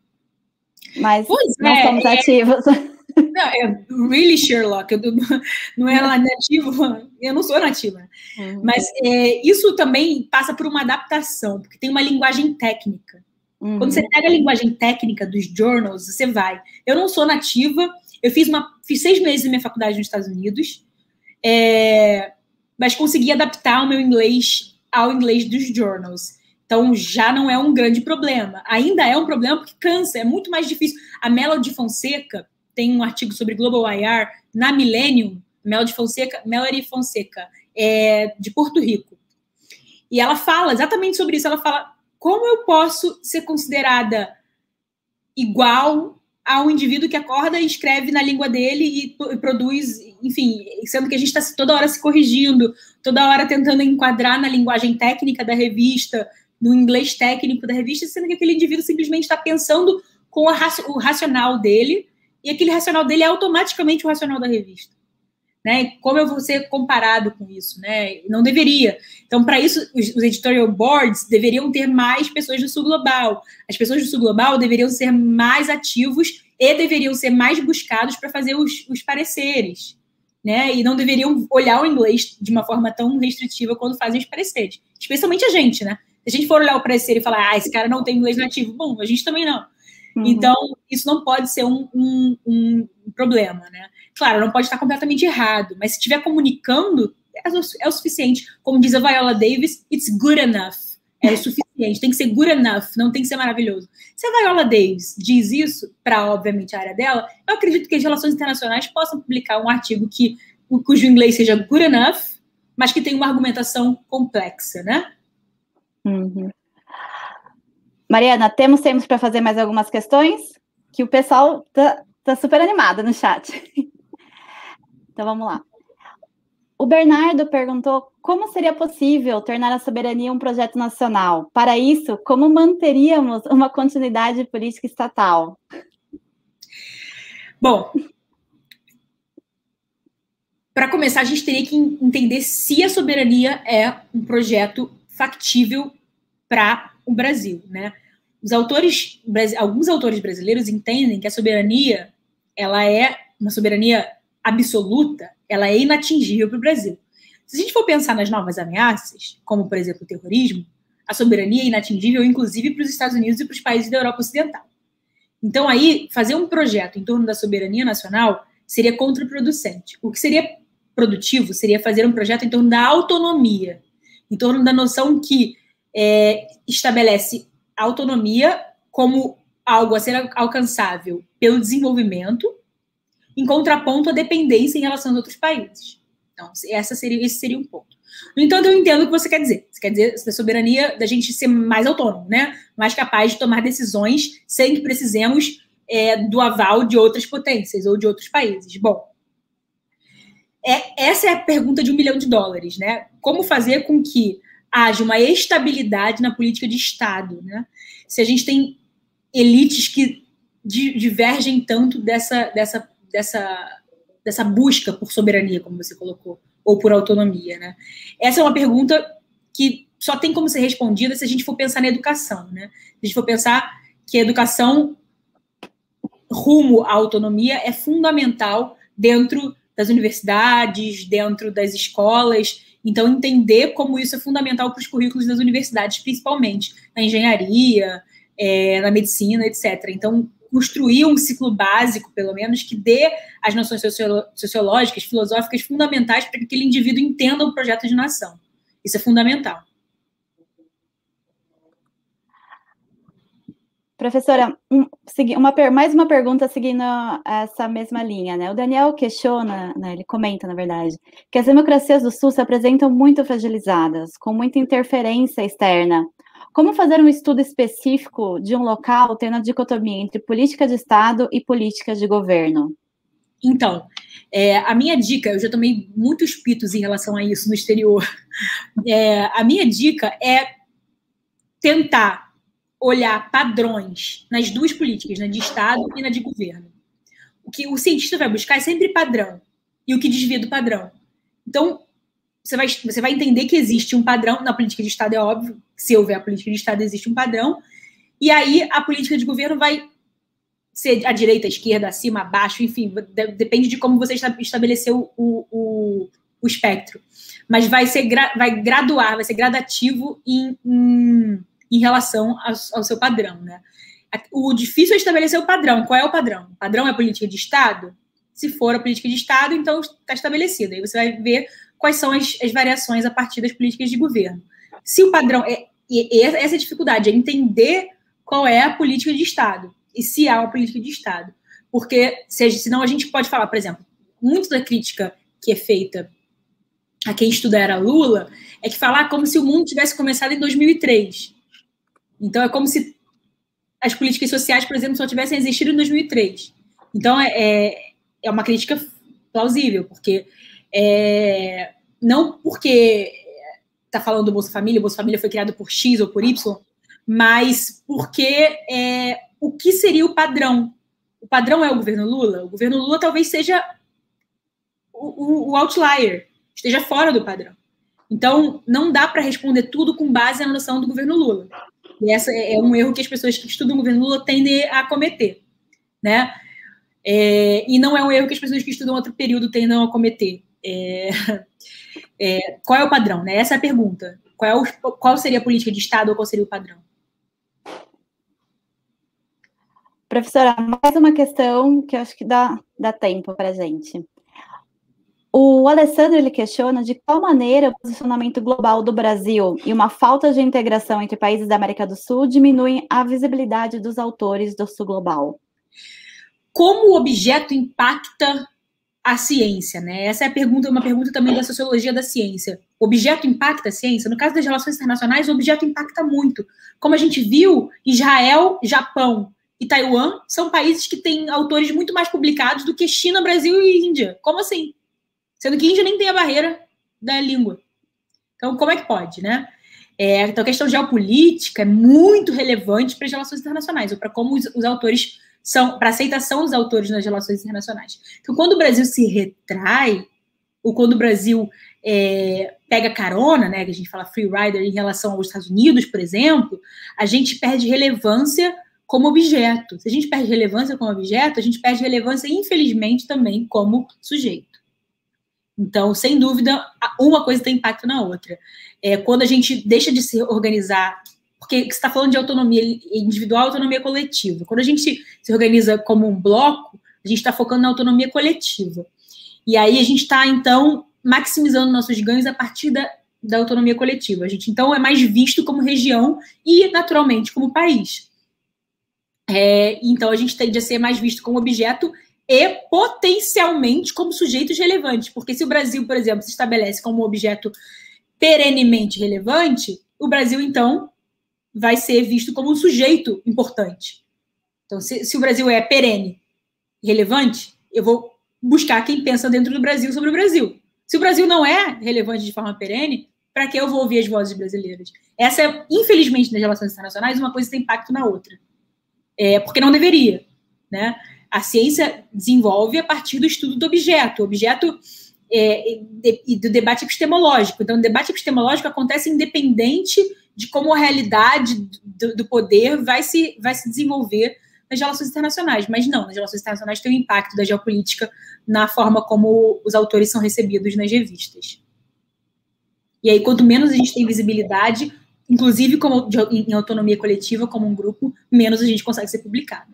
mas pois não é, somos nativos. É, não, é really Sherlock, eu não é nativo, eu não sou nativa. Uhum. Mas é, isso também passa por uma adaptação, porque tem uma linguagem técnica. Uhum. Quando você pega a linguagem técnica dos journals, você vai. Eu não sou nativa, eu fiz, uma, fiz seis meses na minha faculdade nos Estados Unidos, é, mas consegui adaptar o meu inglês ao inglês dos journals. Então, já não é um grande problema. Ainda é um problema porque cansa, é muito mais difícil. A Melody Fonseca tem um artigo sobre Global I R na Millennium, Melody Fonseca, Melody Fonseca é, de Porto Rico. E ela fala exatamente sobre isso. Ela fala, como eu posso ser considerada igual ao indivíduo que acorda e escreve na língua dele e, e produz, enfim, sendo que a gente está toda hora se corrigindo, toda hora tentando enquadrar na linguagem técnica da revista, no inglês técnico da revista, sendo que aquele indivíduo simplesmente está pensando com a, o racional dele, e aquele racional dele é automaticamente o racional da revista. Né? Como eu vou ser comparado com isso? Né? Não deveria. Então, para isso, os, os editorial boards deveriam ter mais pessoas do Sul Global. As pessoas do Sul Global deveriam ser mais ativos e deveriam ser mais buscados para fazer os, os pareceres. Né? E não deveriam olhar o inglês de uma forma tão restritiva quando fazem os pareceres. Especialmente a gente, né? Se a gente for olhar o parecer e falar, ah, esse cara não tem inglês nativo, bom, a gente também não. Uhum. Então, isso não pode ser um, um, um problema, né? Claro, não pode estar completamente errado, mas se estiver comunicando, é o, é o suficiente. Como diz a Viola Davis, it's good enough. É o suficiente, tem que ser good enough, não tem que ser maravilhoso. Se a Viola Davis diz isso, para, obviamente, a área dela, eu acredito que as relações internacionais possam publicar um artigo que, cujo inglês seja good enough, mas que tenha uma argumentação complexa, né? Uhum. Mariana, temos tempo para fazer mais algumas questões? Que o pessoal tá, tá super animado no chat. Então, vamos lá. O Bernardo perguntou como seria possível tornar a soberania um projeto nacional. Para isso, como manteríamos uma continuidade política estatal? Bom, para começar, a gente teria que entender se a soberania é um projeto factível para o Brasil, né? Os autores, alguns autores brasileiros entendem que a soberania, ela é uma soberania absoluta, ela é inatingível para o Brasil. Se a gente for pensar nas novas ameaças, como, por exemplo, o terrorismo, a soberania é inatingível, inclusive, para os Estados Unidos e para os países da Europa Ocidental. Então, aí, fazer um projeto em torno da soberania nacional seria contraproducente. O que seria produtivo seria fazer um projeto em torno da autonomia, em torno da noção que é, estabelece a autonomia como algo a ser alcançável pelo desenvolvimento, em contraponto à dependência em relação aos outros países. Então, essa seria, esse seria um ponto. No entanto, eu entendo o que você quer dizer. Você quer dizer da soberania da gente ser mais autônomo, né? Mais capaz de tomar decisões sem que precisemos é, do aval de outras potências ou de outros países. Bom, é, essa é a pergunta de um milhão de dólares, né? Como fazer com que haja uma estabilidade na política de Estado, né? Se a gente tem elites que divergem tanto dessa, dessa, dessa, dessa busca por soberania, como você colocou, ou por autonomia, né? Essa é uma pergunta que só tem como ser respondida se a gente for pensar na educação, né? Se a gente for pensar que a educação rumo à autonomia é fundamental dentro das universidades, dentro das escolas. Então, entender como isso é fundamental para os currículos das universidades, principalmente na engenharia, é, na medicina, etcétera. Então, construir um ciclo básico, pelo menos, que dê as noções sociológicas, filosóficas fundamentais para que aquele indivíduo entenda o projeto de nação. Isso é fundamental. Professora, um, uma, mais uma pergunta seguindo essa mesma linha, né? O Daniel questiona, né, ele comenta, na verdade, que as democracias do Sul se apresentam muito fragilizadas, com muita interferência externa. Como fazer um estudo específico de um local tendo a dicotomia entre política de Estado e política de governo? Então, é, a minha dica, eu já tomei muitos pitos em relação a isso no exterior, é, a minha dica é tentar olhar padrões nas duas políticas, na de Estado e na de governo. O que o cientista vai buscar é sempre padrão, e o que desvia do padrão. Então, você vai, você vai entender que existe um padrão, na política de Estado é óbvio, se houver a política de Estado existe um padrão, e aí a política de governo vai ser a direita, a esquerda, acima, abaixo, enfim, depende de como você estabeleceu o, o, o espectro. Mas vai, ser, vai graduar, vai ser gradativo em... em em relação ao, ao seu padrão, né? O difícil é estabelecer o padrão. Qual é o padrão? O padrão é a política de Estado? Se for a política de Estado, então está estabelecido. Aí você vai ver quais são as, as variações a partir das políticas de governo. Se o padrão... É, e essa é a dificuldade, é entender qual é a política de Estado e se há uma política de Estado. Porque, se, senão a gente pode falar, por exemplo, muito da crítica que é feita a quem estuda era Lula é que falar como se o mundo tivesse começado em dois mil e três. Então, é como se as políticas sociais, por exemplo, só tivessem existido em dois mil e três. Então, é, é uma crítica plausível, porque é, não porque está falando do Bolsa Família, o Bolsa Família foi criado por X ou por Y, mas porque é, o que seria o padrão? O padrão é o governo Lula? O governo Lula talvez seja o, o, o outlier, esteja fora do padrão. Então, não dá para responder tudo com base na noção do governo Lula. E esse é um erro que as pessoas que estudam o governo Lula tendem a cometer, né? É, e não é um erro que as pessoas que estudam outro período tendem a cometer. É, é, qual é o padrão, né? Essa é a pergunta. Qual, é o, qual seria a política de Estado ou qual seria o padrão? Professora, mais uma questão que eu acho que dá, dá tempo para a gente. O Alessandro, ele questiona de qual maneira o posicionamento global do Brasil e uma falta de integração entre países da América do Sul diminuem a visibilidade dos autores do Sul Global. Como o objeto impacta a ciência, né? Essa é a pergunta, uma pergunta também da sociologia da ciência. O objeto impacta a ciência? No caso das relações internacionais, o objeto impacta muito. Como a gente viu, Israel, Japão e Taiwan são países que têm autores muito mais publicados do que China, Brasil e Índia. Como assim? Sendo que a Índia nem tem a barreira da língua. Então, como é que pode, né? É, então, a questão geopolítica é muito relevante para as relações internacionais, ou para como os, os autores são, para a aceitação dos autores nas relações internacionais. Então, quando o Brasil se retrai, ou quando o Brasil é, pega carona, né, que a gente fala free rider em relação aos Estados Unidos, por exemplo, a gente perde relevância como objeto. Se a gente perde relevância como objeto, a gente perde relevância, infelizmente, também como sujeito. Então, sem dúvida, uma coisa tem impacto na outra. É, quando a gente deixa de se organizar, porque você está falando de autonomia individual, autonomia coletiva. Quando a gente se organiza como um bloco, a gente está focando na autonomia coletiva. E aí a gente está, então, maximizando nossos ganhos a partir da, da autonomia coletiva. A gente, então, é mais visto como região e, naturalmente, como país. É, então, a gente tende a ser mais visto como objeto e potencialmente como sujeitos relevantes. Porque se o Brasil, por exemplo, se estabelece como objeto perenemente relevante, o Brasil, então, vai ser visto como um sujeito importante. Então, se, se o Brasil é perene relevante, eu vou buscar quem pensa dentro do Brasil sobre o Brasil. Se o Brasil não é relevante de forma perene, para que eu vou ouvir as vozes brasileiras? Essa é, infelizmente, nas relações internacionais, uma coisa tem impacto na outra. É, porque não deveria, né? A ciência desenvolve a partir do estudo do objeto, o objeto é, e do debate epistemológico. Então, o debate epistemológico acontece independente de como a realidade do, do poder vai se, vai se desenvolver nas relações internacionais. Mas não, nas relações internacionais tem o impacto da geopolítica na forma como os autores são recebidos nas revistas. E aí, quanto menos a gente tem visibilidade, inclusive como, em autonomia coletiva, como um grupo, menos a gente consegue ser publicado.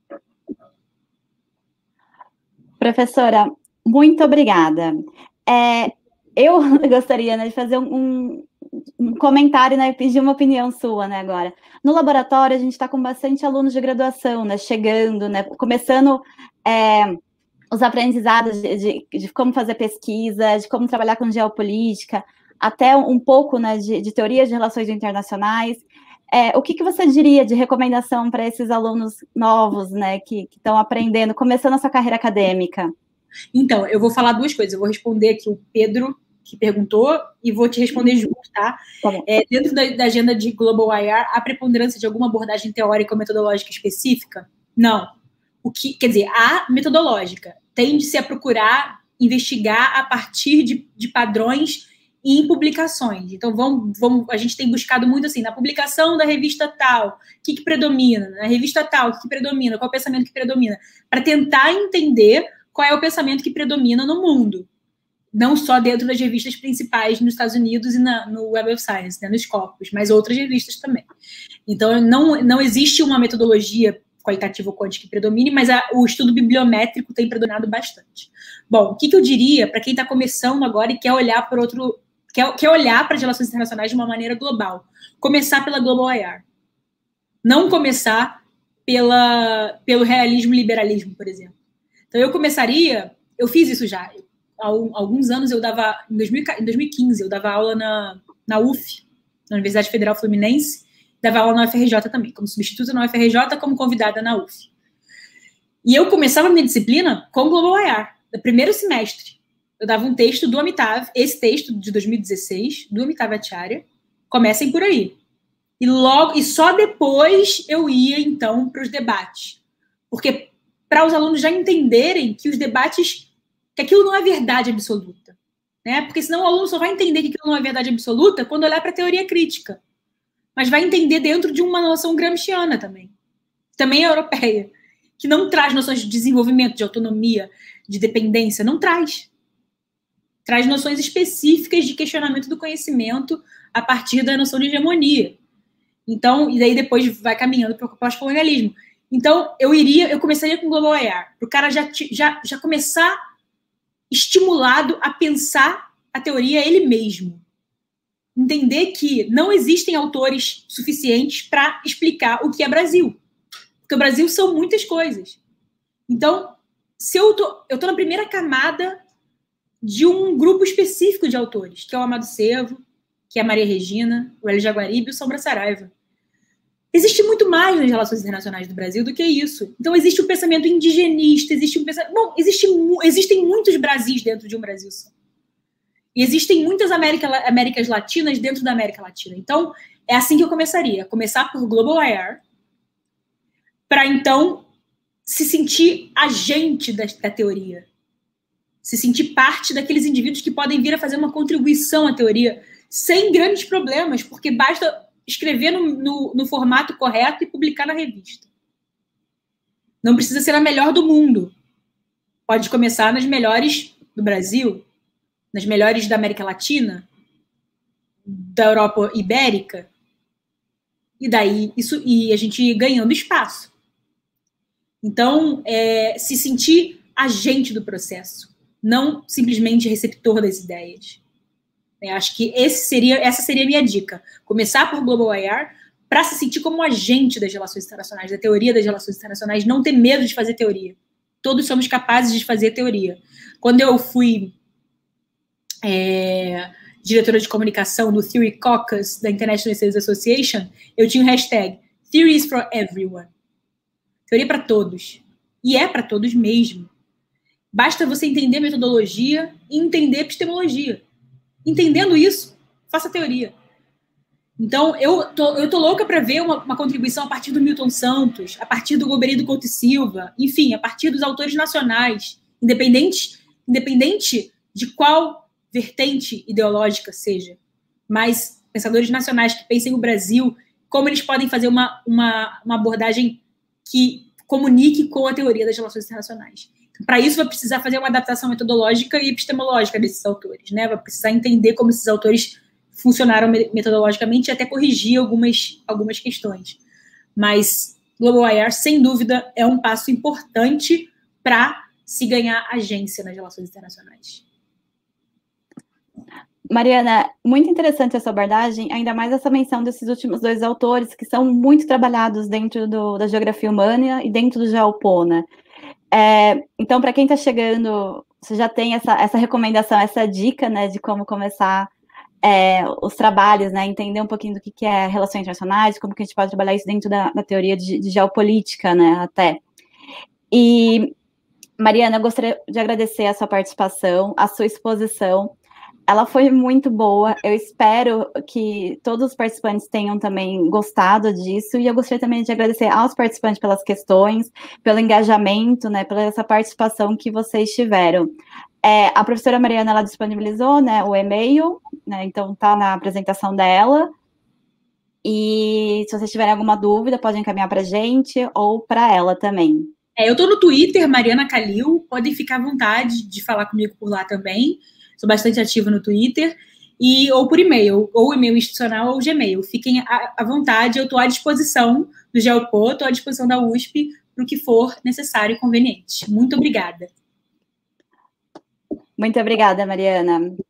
Professora, muito obrigada. É, eu gostaria, né, de fazer um, um comentário, né, pedir uma opinião sua, né, agora. No laboratório, a gente está com bastante alunos de graduação, né, chegando, né, começando é, os aprendizados de, de, de como fazer pesquisa, de como trabalhar com geopolítica, até um pouco, né, de, de teoria de relações internacionais. É, o que, que você diria de recomendação para esses alunos novos, né, que estão aprendendo, começando a sua carreira acadêmica? Então, eu vou falar duas coisas. Eu vou responder aqui o Pedro, que perguntou, e vou te responder junto, tá? Tá bom. É, dentro da, da agenda de Global I R, há preponderância de alguma abordagem teórica ou metodológica específica? Não. O que, quer dizer, a metodológica tende-se a procurar investigar a partir de, de padrões em publicações. Então, vamos, vamos, a gente tem buscado muito assim, na publicação da revista tal, o que, que predomina? Na revista tal, o que, que predomina? Qual é o pensamento que predomina? Para tentar entender qual é o pensamento que predomina no mundo. Não só dentro das revistas principais nos Estados Unidos e na, no Web of Science, né, nos Scopus, mas outras revistas também. Então, não, não existe uma metodologia qualitativa ou quântica que predomine, mas a, o estudo bibliométrico tem predominado bastante. Bom, o que, que eu diria para quem está começando agora e quer olhar por outro... Quer, quer olhar para as relações internacionais de uma maneira global? Começar pela Global I R. Não começar pela, pelo realismo e liberalismo, por exemplo. Então, eu começaria... Eu fiz isso já. Há alguns anos, eu dava... Em, dois mil, em dois mil e quinze, eu dava aula na, na U F, na Universidade Federal Fluminense, dava aula na U F R J também, como substituta na U F R J, como convidada na U F. E eu começava a minha disciplina com Global I R, no primeiro semestre. Eu dava um texto do Amitav, esse texto de dois mil e dezesseis, do Amitav Acharya, comecem por aí. E, logo, e só depois eu ia, então, para os debates. Porque para os alunos já entenderem que os debates, que aquilo não é verdade absoluta. Né? Porque senão o aluno só vai entender que aquilo não é verdade absoluta quando olhar para a teoria crítica. Mas vai entender dentro de uma noção gramsciana também. Também é europeia. Que não traz noções de desenvolvimento, de autonomia, de dependência. Não traz. Traz noções específicas de questionamento do conhecimento a partir da noção de hegemonia. Então, e daí depois vai caminhando para o pós-colonialismo. Então, eu iria, eu começaria com o Global I R, para o cara já, já, já começar estimulado a pensar a teoria ele mesmo. Entender que não existem autores suficientes para explicar o que é Brasil. Porque o Brasil são muitas coisas. Então, se eu tô, eu tô na primeira camada de um grupo específico de autores, que é o Amado Servo, que é a Maria Regina, o Hélio Jaguaribe e o Sombra Saraiva. Existe muito mais nas relações internacionais do Brasil do que isso. Então, existe um pensamento indigenista, existe um pensamento... Bom, existe, existem muitos Brasis dentro de um Brasil só. E existem muitas América, Américas Latinas dentro da América Latina. Então, é assim que eu começaria. Começar por Global I R, para, então, se sentir agente da, da teoria. Se sentir parte daqueles indivíduos que podem vir a fazer uma contribuição à teoria sem grandes problemas, porque basta escrever no, no, no formato correto e publicar na revista. Não precisa ser a melhor do mundo. Pode começar nas melhores do Brasil, nas melhores da América Latina, da Europa Ibérica, e daí isso, e a gente ir ganhando espaço. Então, é, se sentir agente do processo, não simplesmente receptor das ideias. Eu acho que esse seria, essa seria a minha dica. Começar por Global I R para se sentir como agente das relações internacionais, da teoria das relações internacionais, não ter medo de fazer teoria. Todos somos capazes de fazer teoria. Quando eu fui é, diretora de comunicação do Theory Caucus da International Studies Association, eu tinha um hashtag Theory is for everyone. Teoria para todos. E é para todos mesmo. Basta você entender metodologia e entender epistemologia. Entendendo isso, faça teoria. Então, eu tô, eu tô louca para ver uma, uma contribuição a partir do Milton Santos, a partir do Golbery Couto e Silva, enfim, a partir dos autores nacionais, independente, independente de qual vertente ideológica seja, mas pensadores nacionais que pensem o Brasil, como eles podem fazer uma, uma, uma abordagem que comunique com a teoria das relações internacionais. Para isso, vai precisar fazer uma adaptação metodológica e epistemológica desses autores, né? Vai precisar entender como esses autores funcionaram metodologicamente e até corrigir algumas, algumas questões. Mas Global I R, sem dúvida, é um passo importante para se ganhar agência nas relações internacionais. Mariana, muito interessante essa abordagem, ainda mais essa menção desses últimos dois autores, que são muito trabalhados dentro do, da geografia humana e dentro do GeoPo, né? É, então, para quem está chegando, você já tem essa, essa recomendação, essa dica, né, de como começar é, os trabalhos, né, entender um pouquinho do que, que é relações internacionais, como que a gente pode trabalhar isso dentro da, da teoria de, de geopolítica, né, até. E, Mariana, eu gostaria de agradecer a sua participação, a sua exposição. Ela foi muito boa, eu espero que todos os participantes tenham também gostado disso, e eu gostaria também de agradecer aos participantes pelas questões, pelo engajamento, né, pela essa participação que vocês tiveram. É, a professora Mariana, ela disponibilizou, né, o e-mail, né, então tá na apresentação dela, e se vocês tiverem alguma dúvida, podem encaminhar para a gente ou para ela também. É, eu tô no Twitter, Mariana Calil, podem ficar à vontade de falar comigo por lá também. Sou bastante ativa no Twitter, e, ou por e-mail, ou e-mail institucional ou Gmail. Fiquem à, à vontade, eu estou à disposição do GeoPo, estou à disposição da U S P para o que for necessário e conveniente. Muito obrigada. Muito obrigada, Mariana.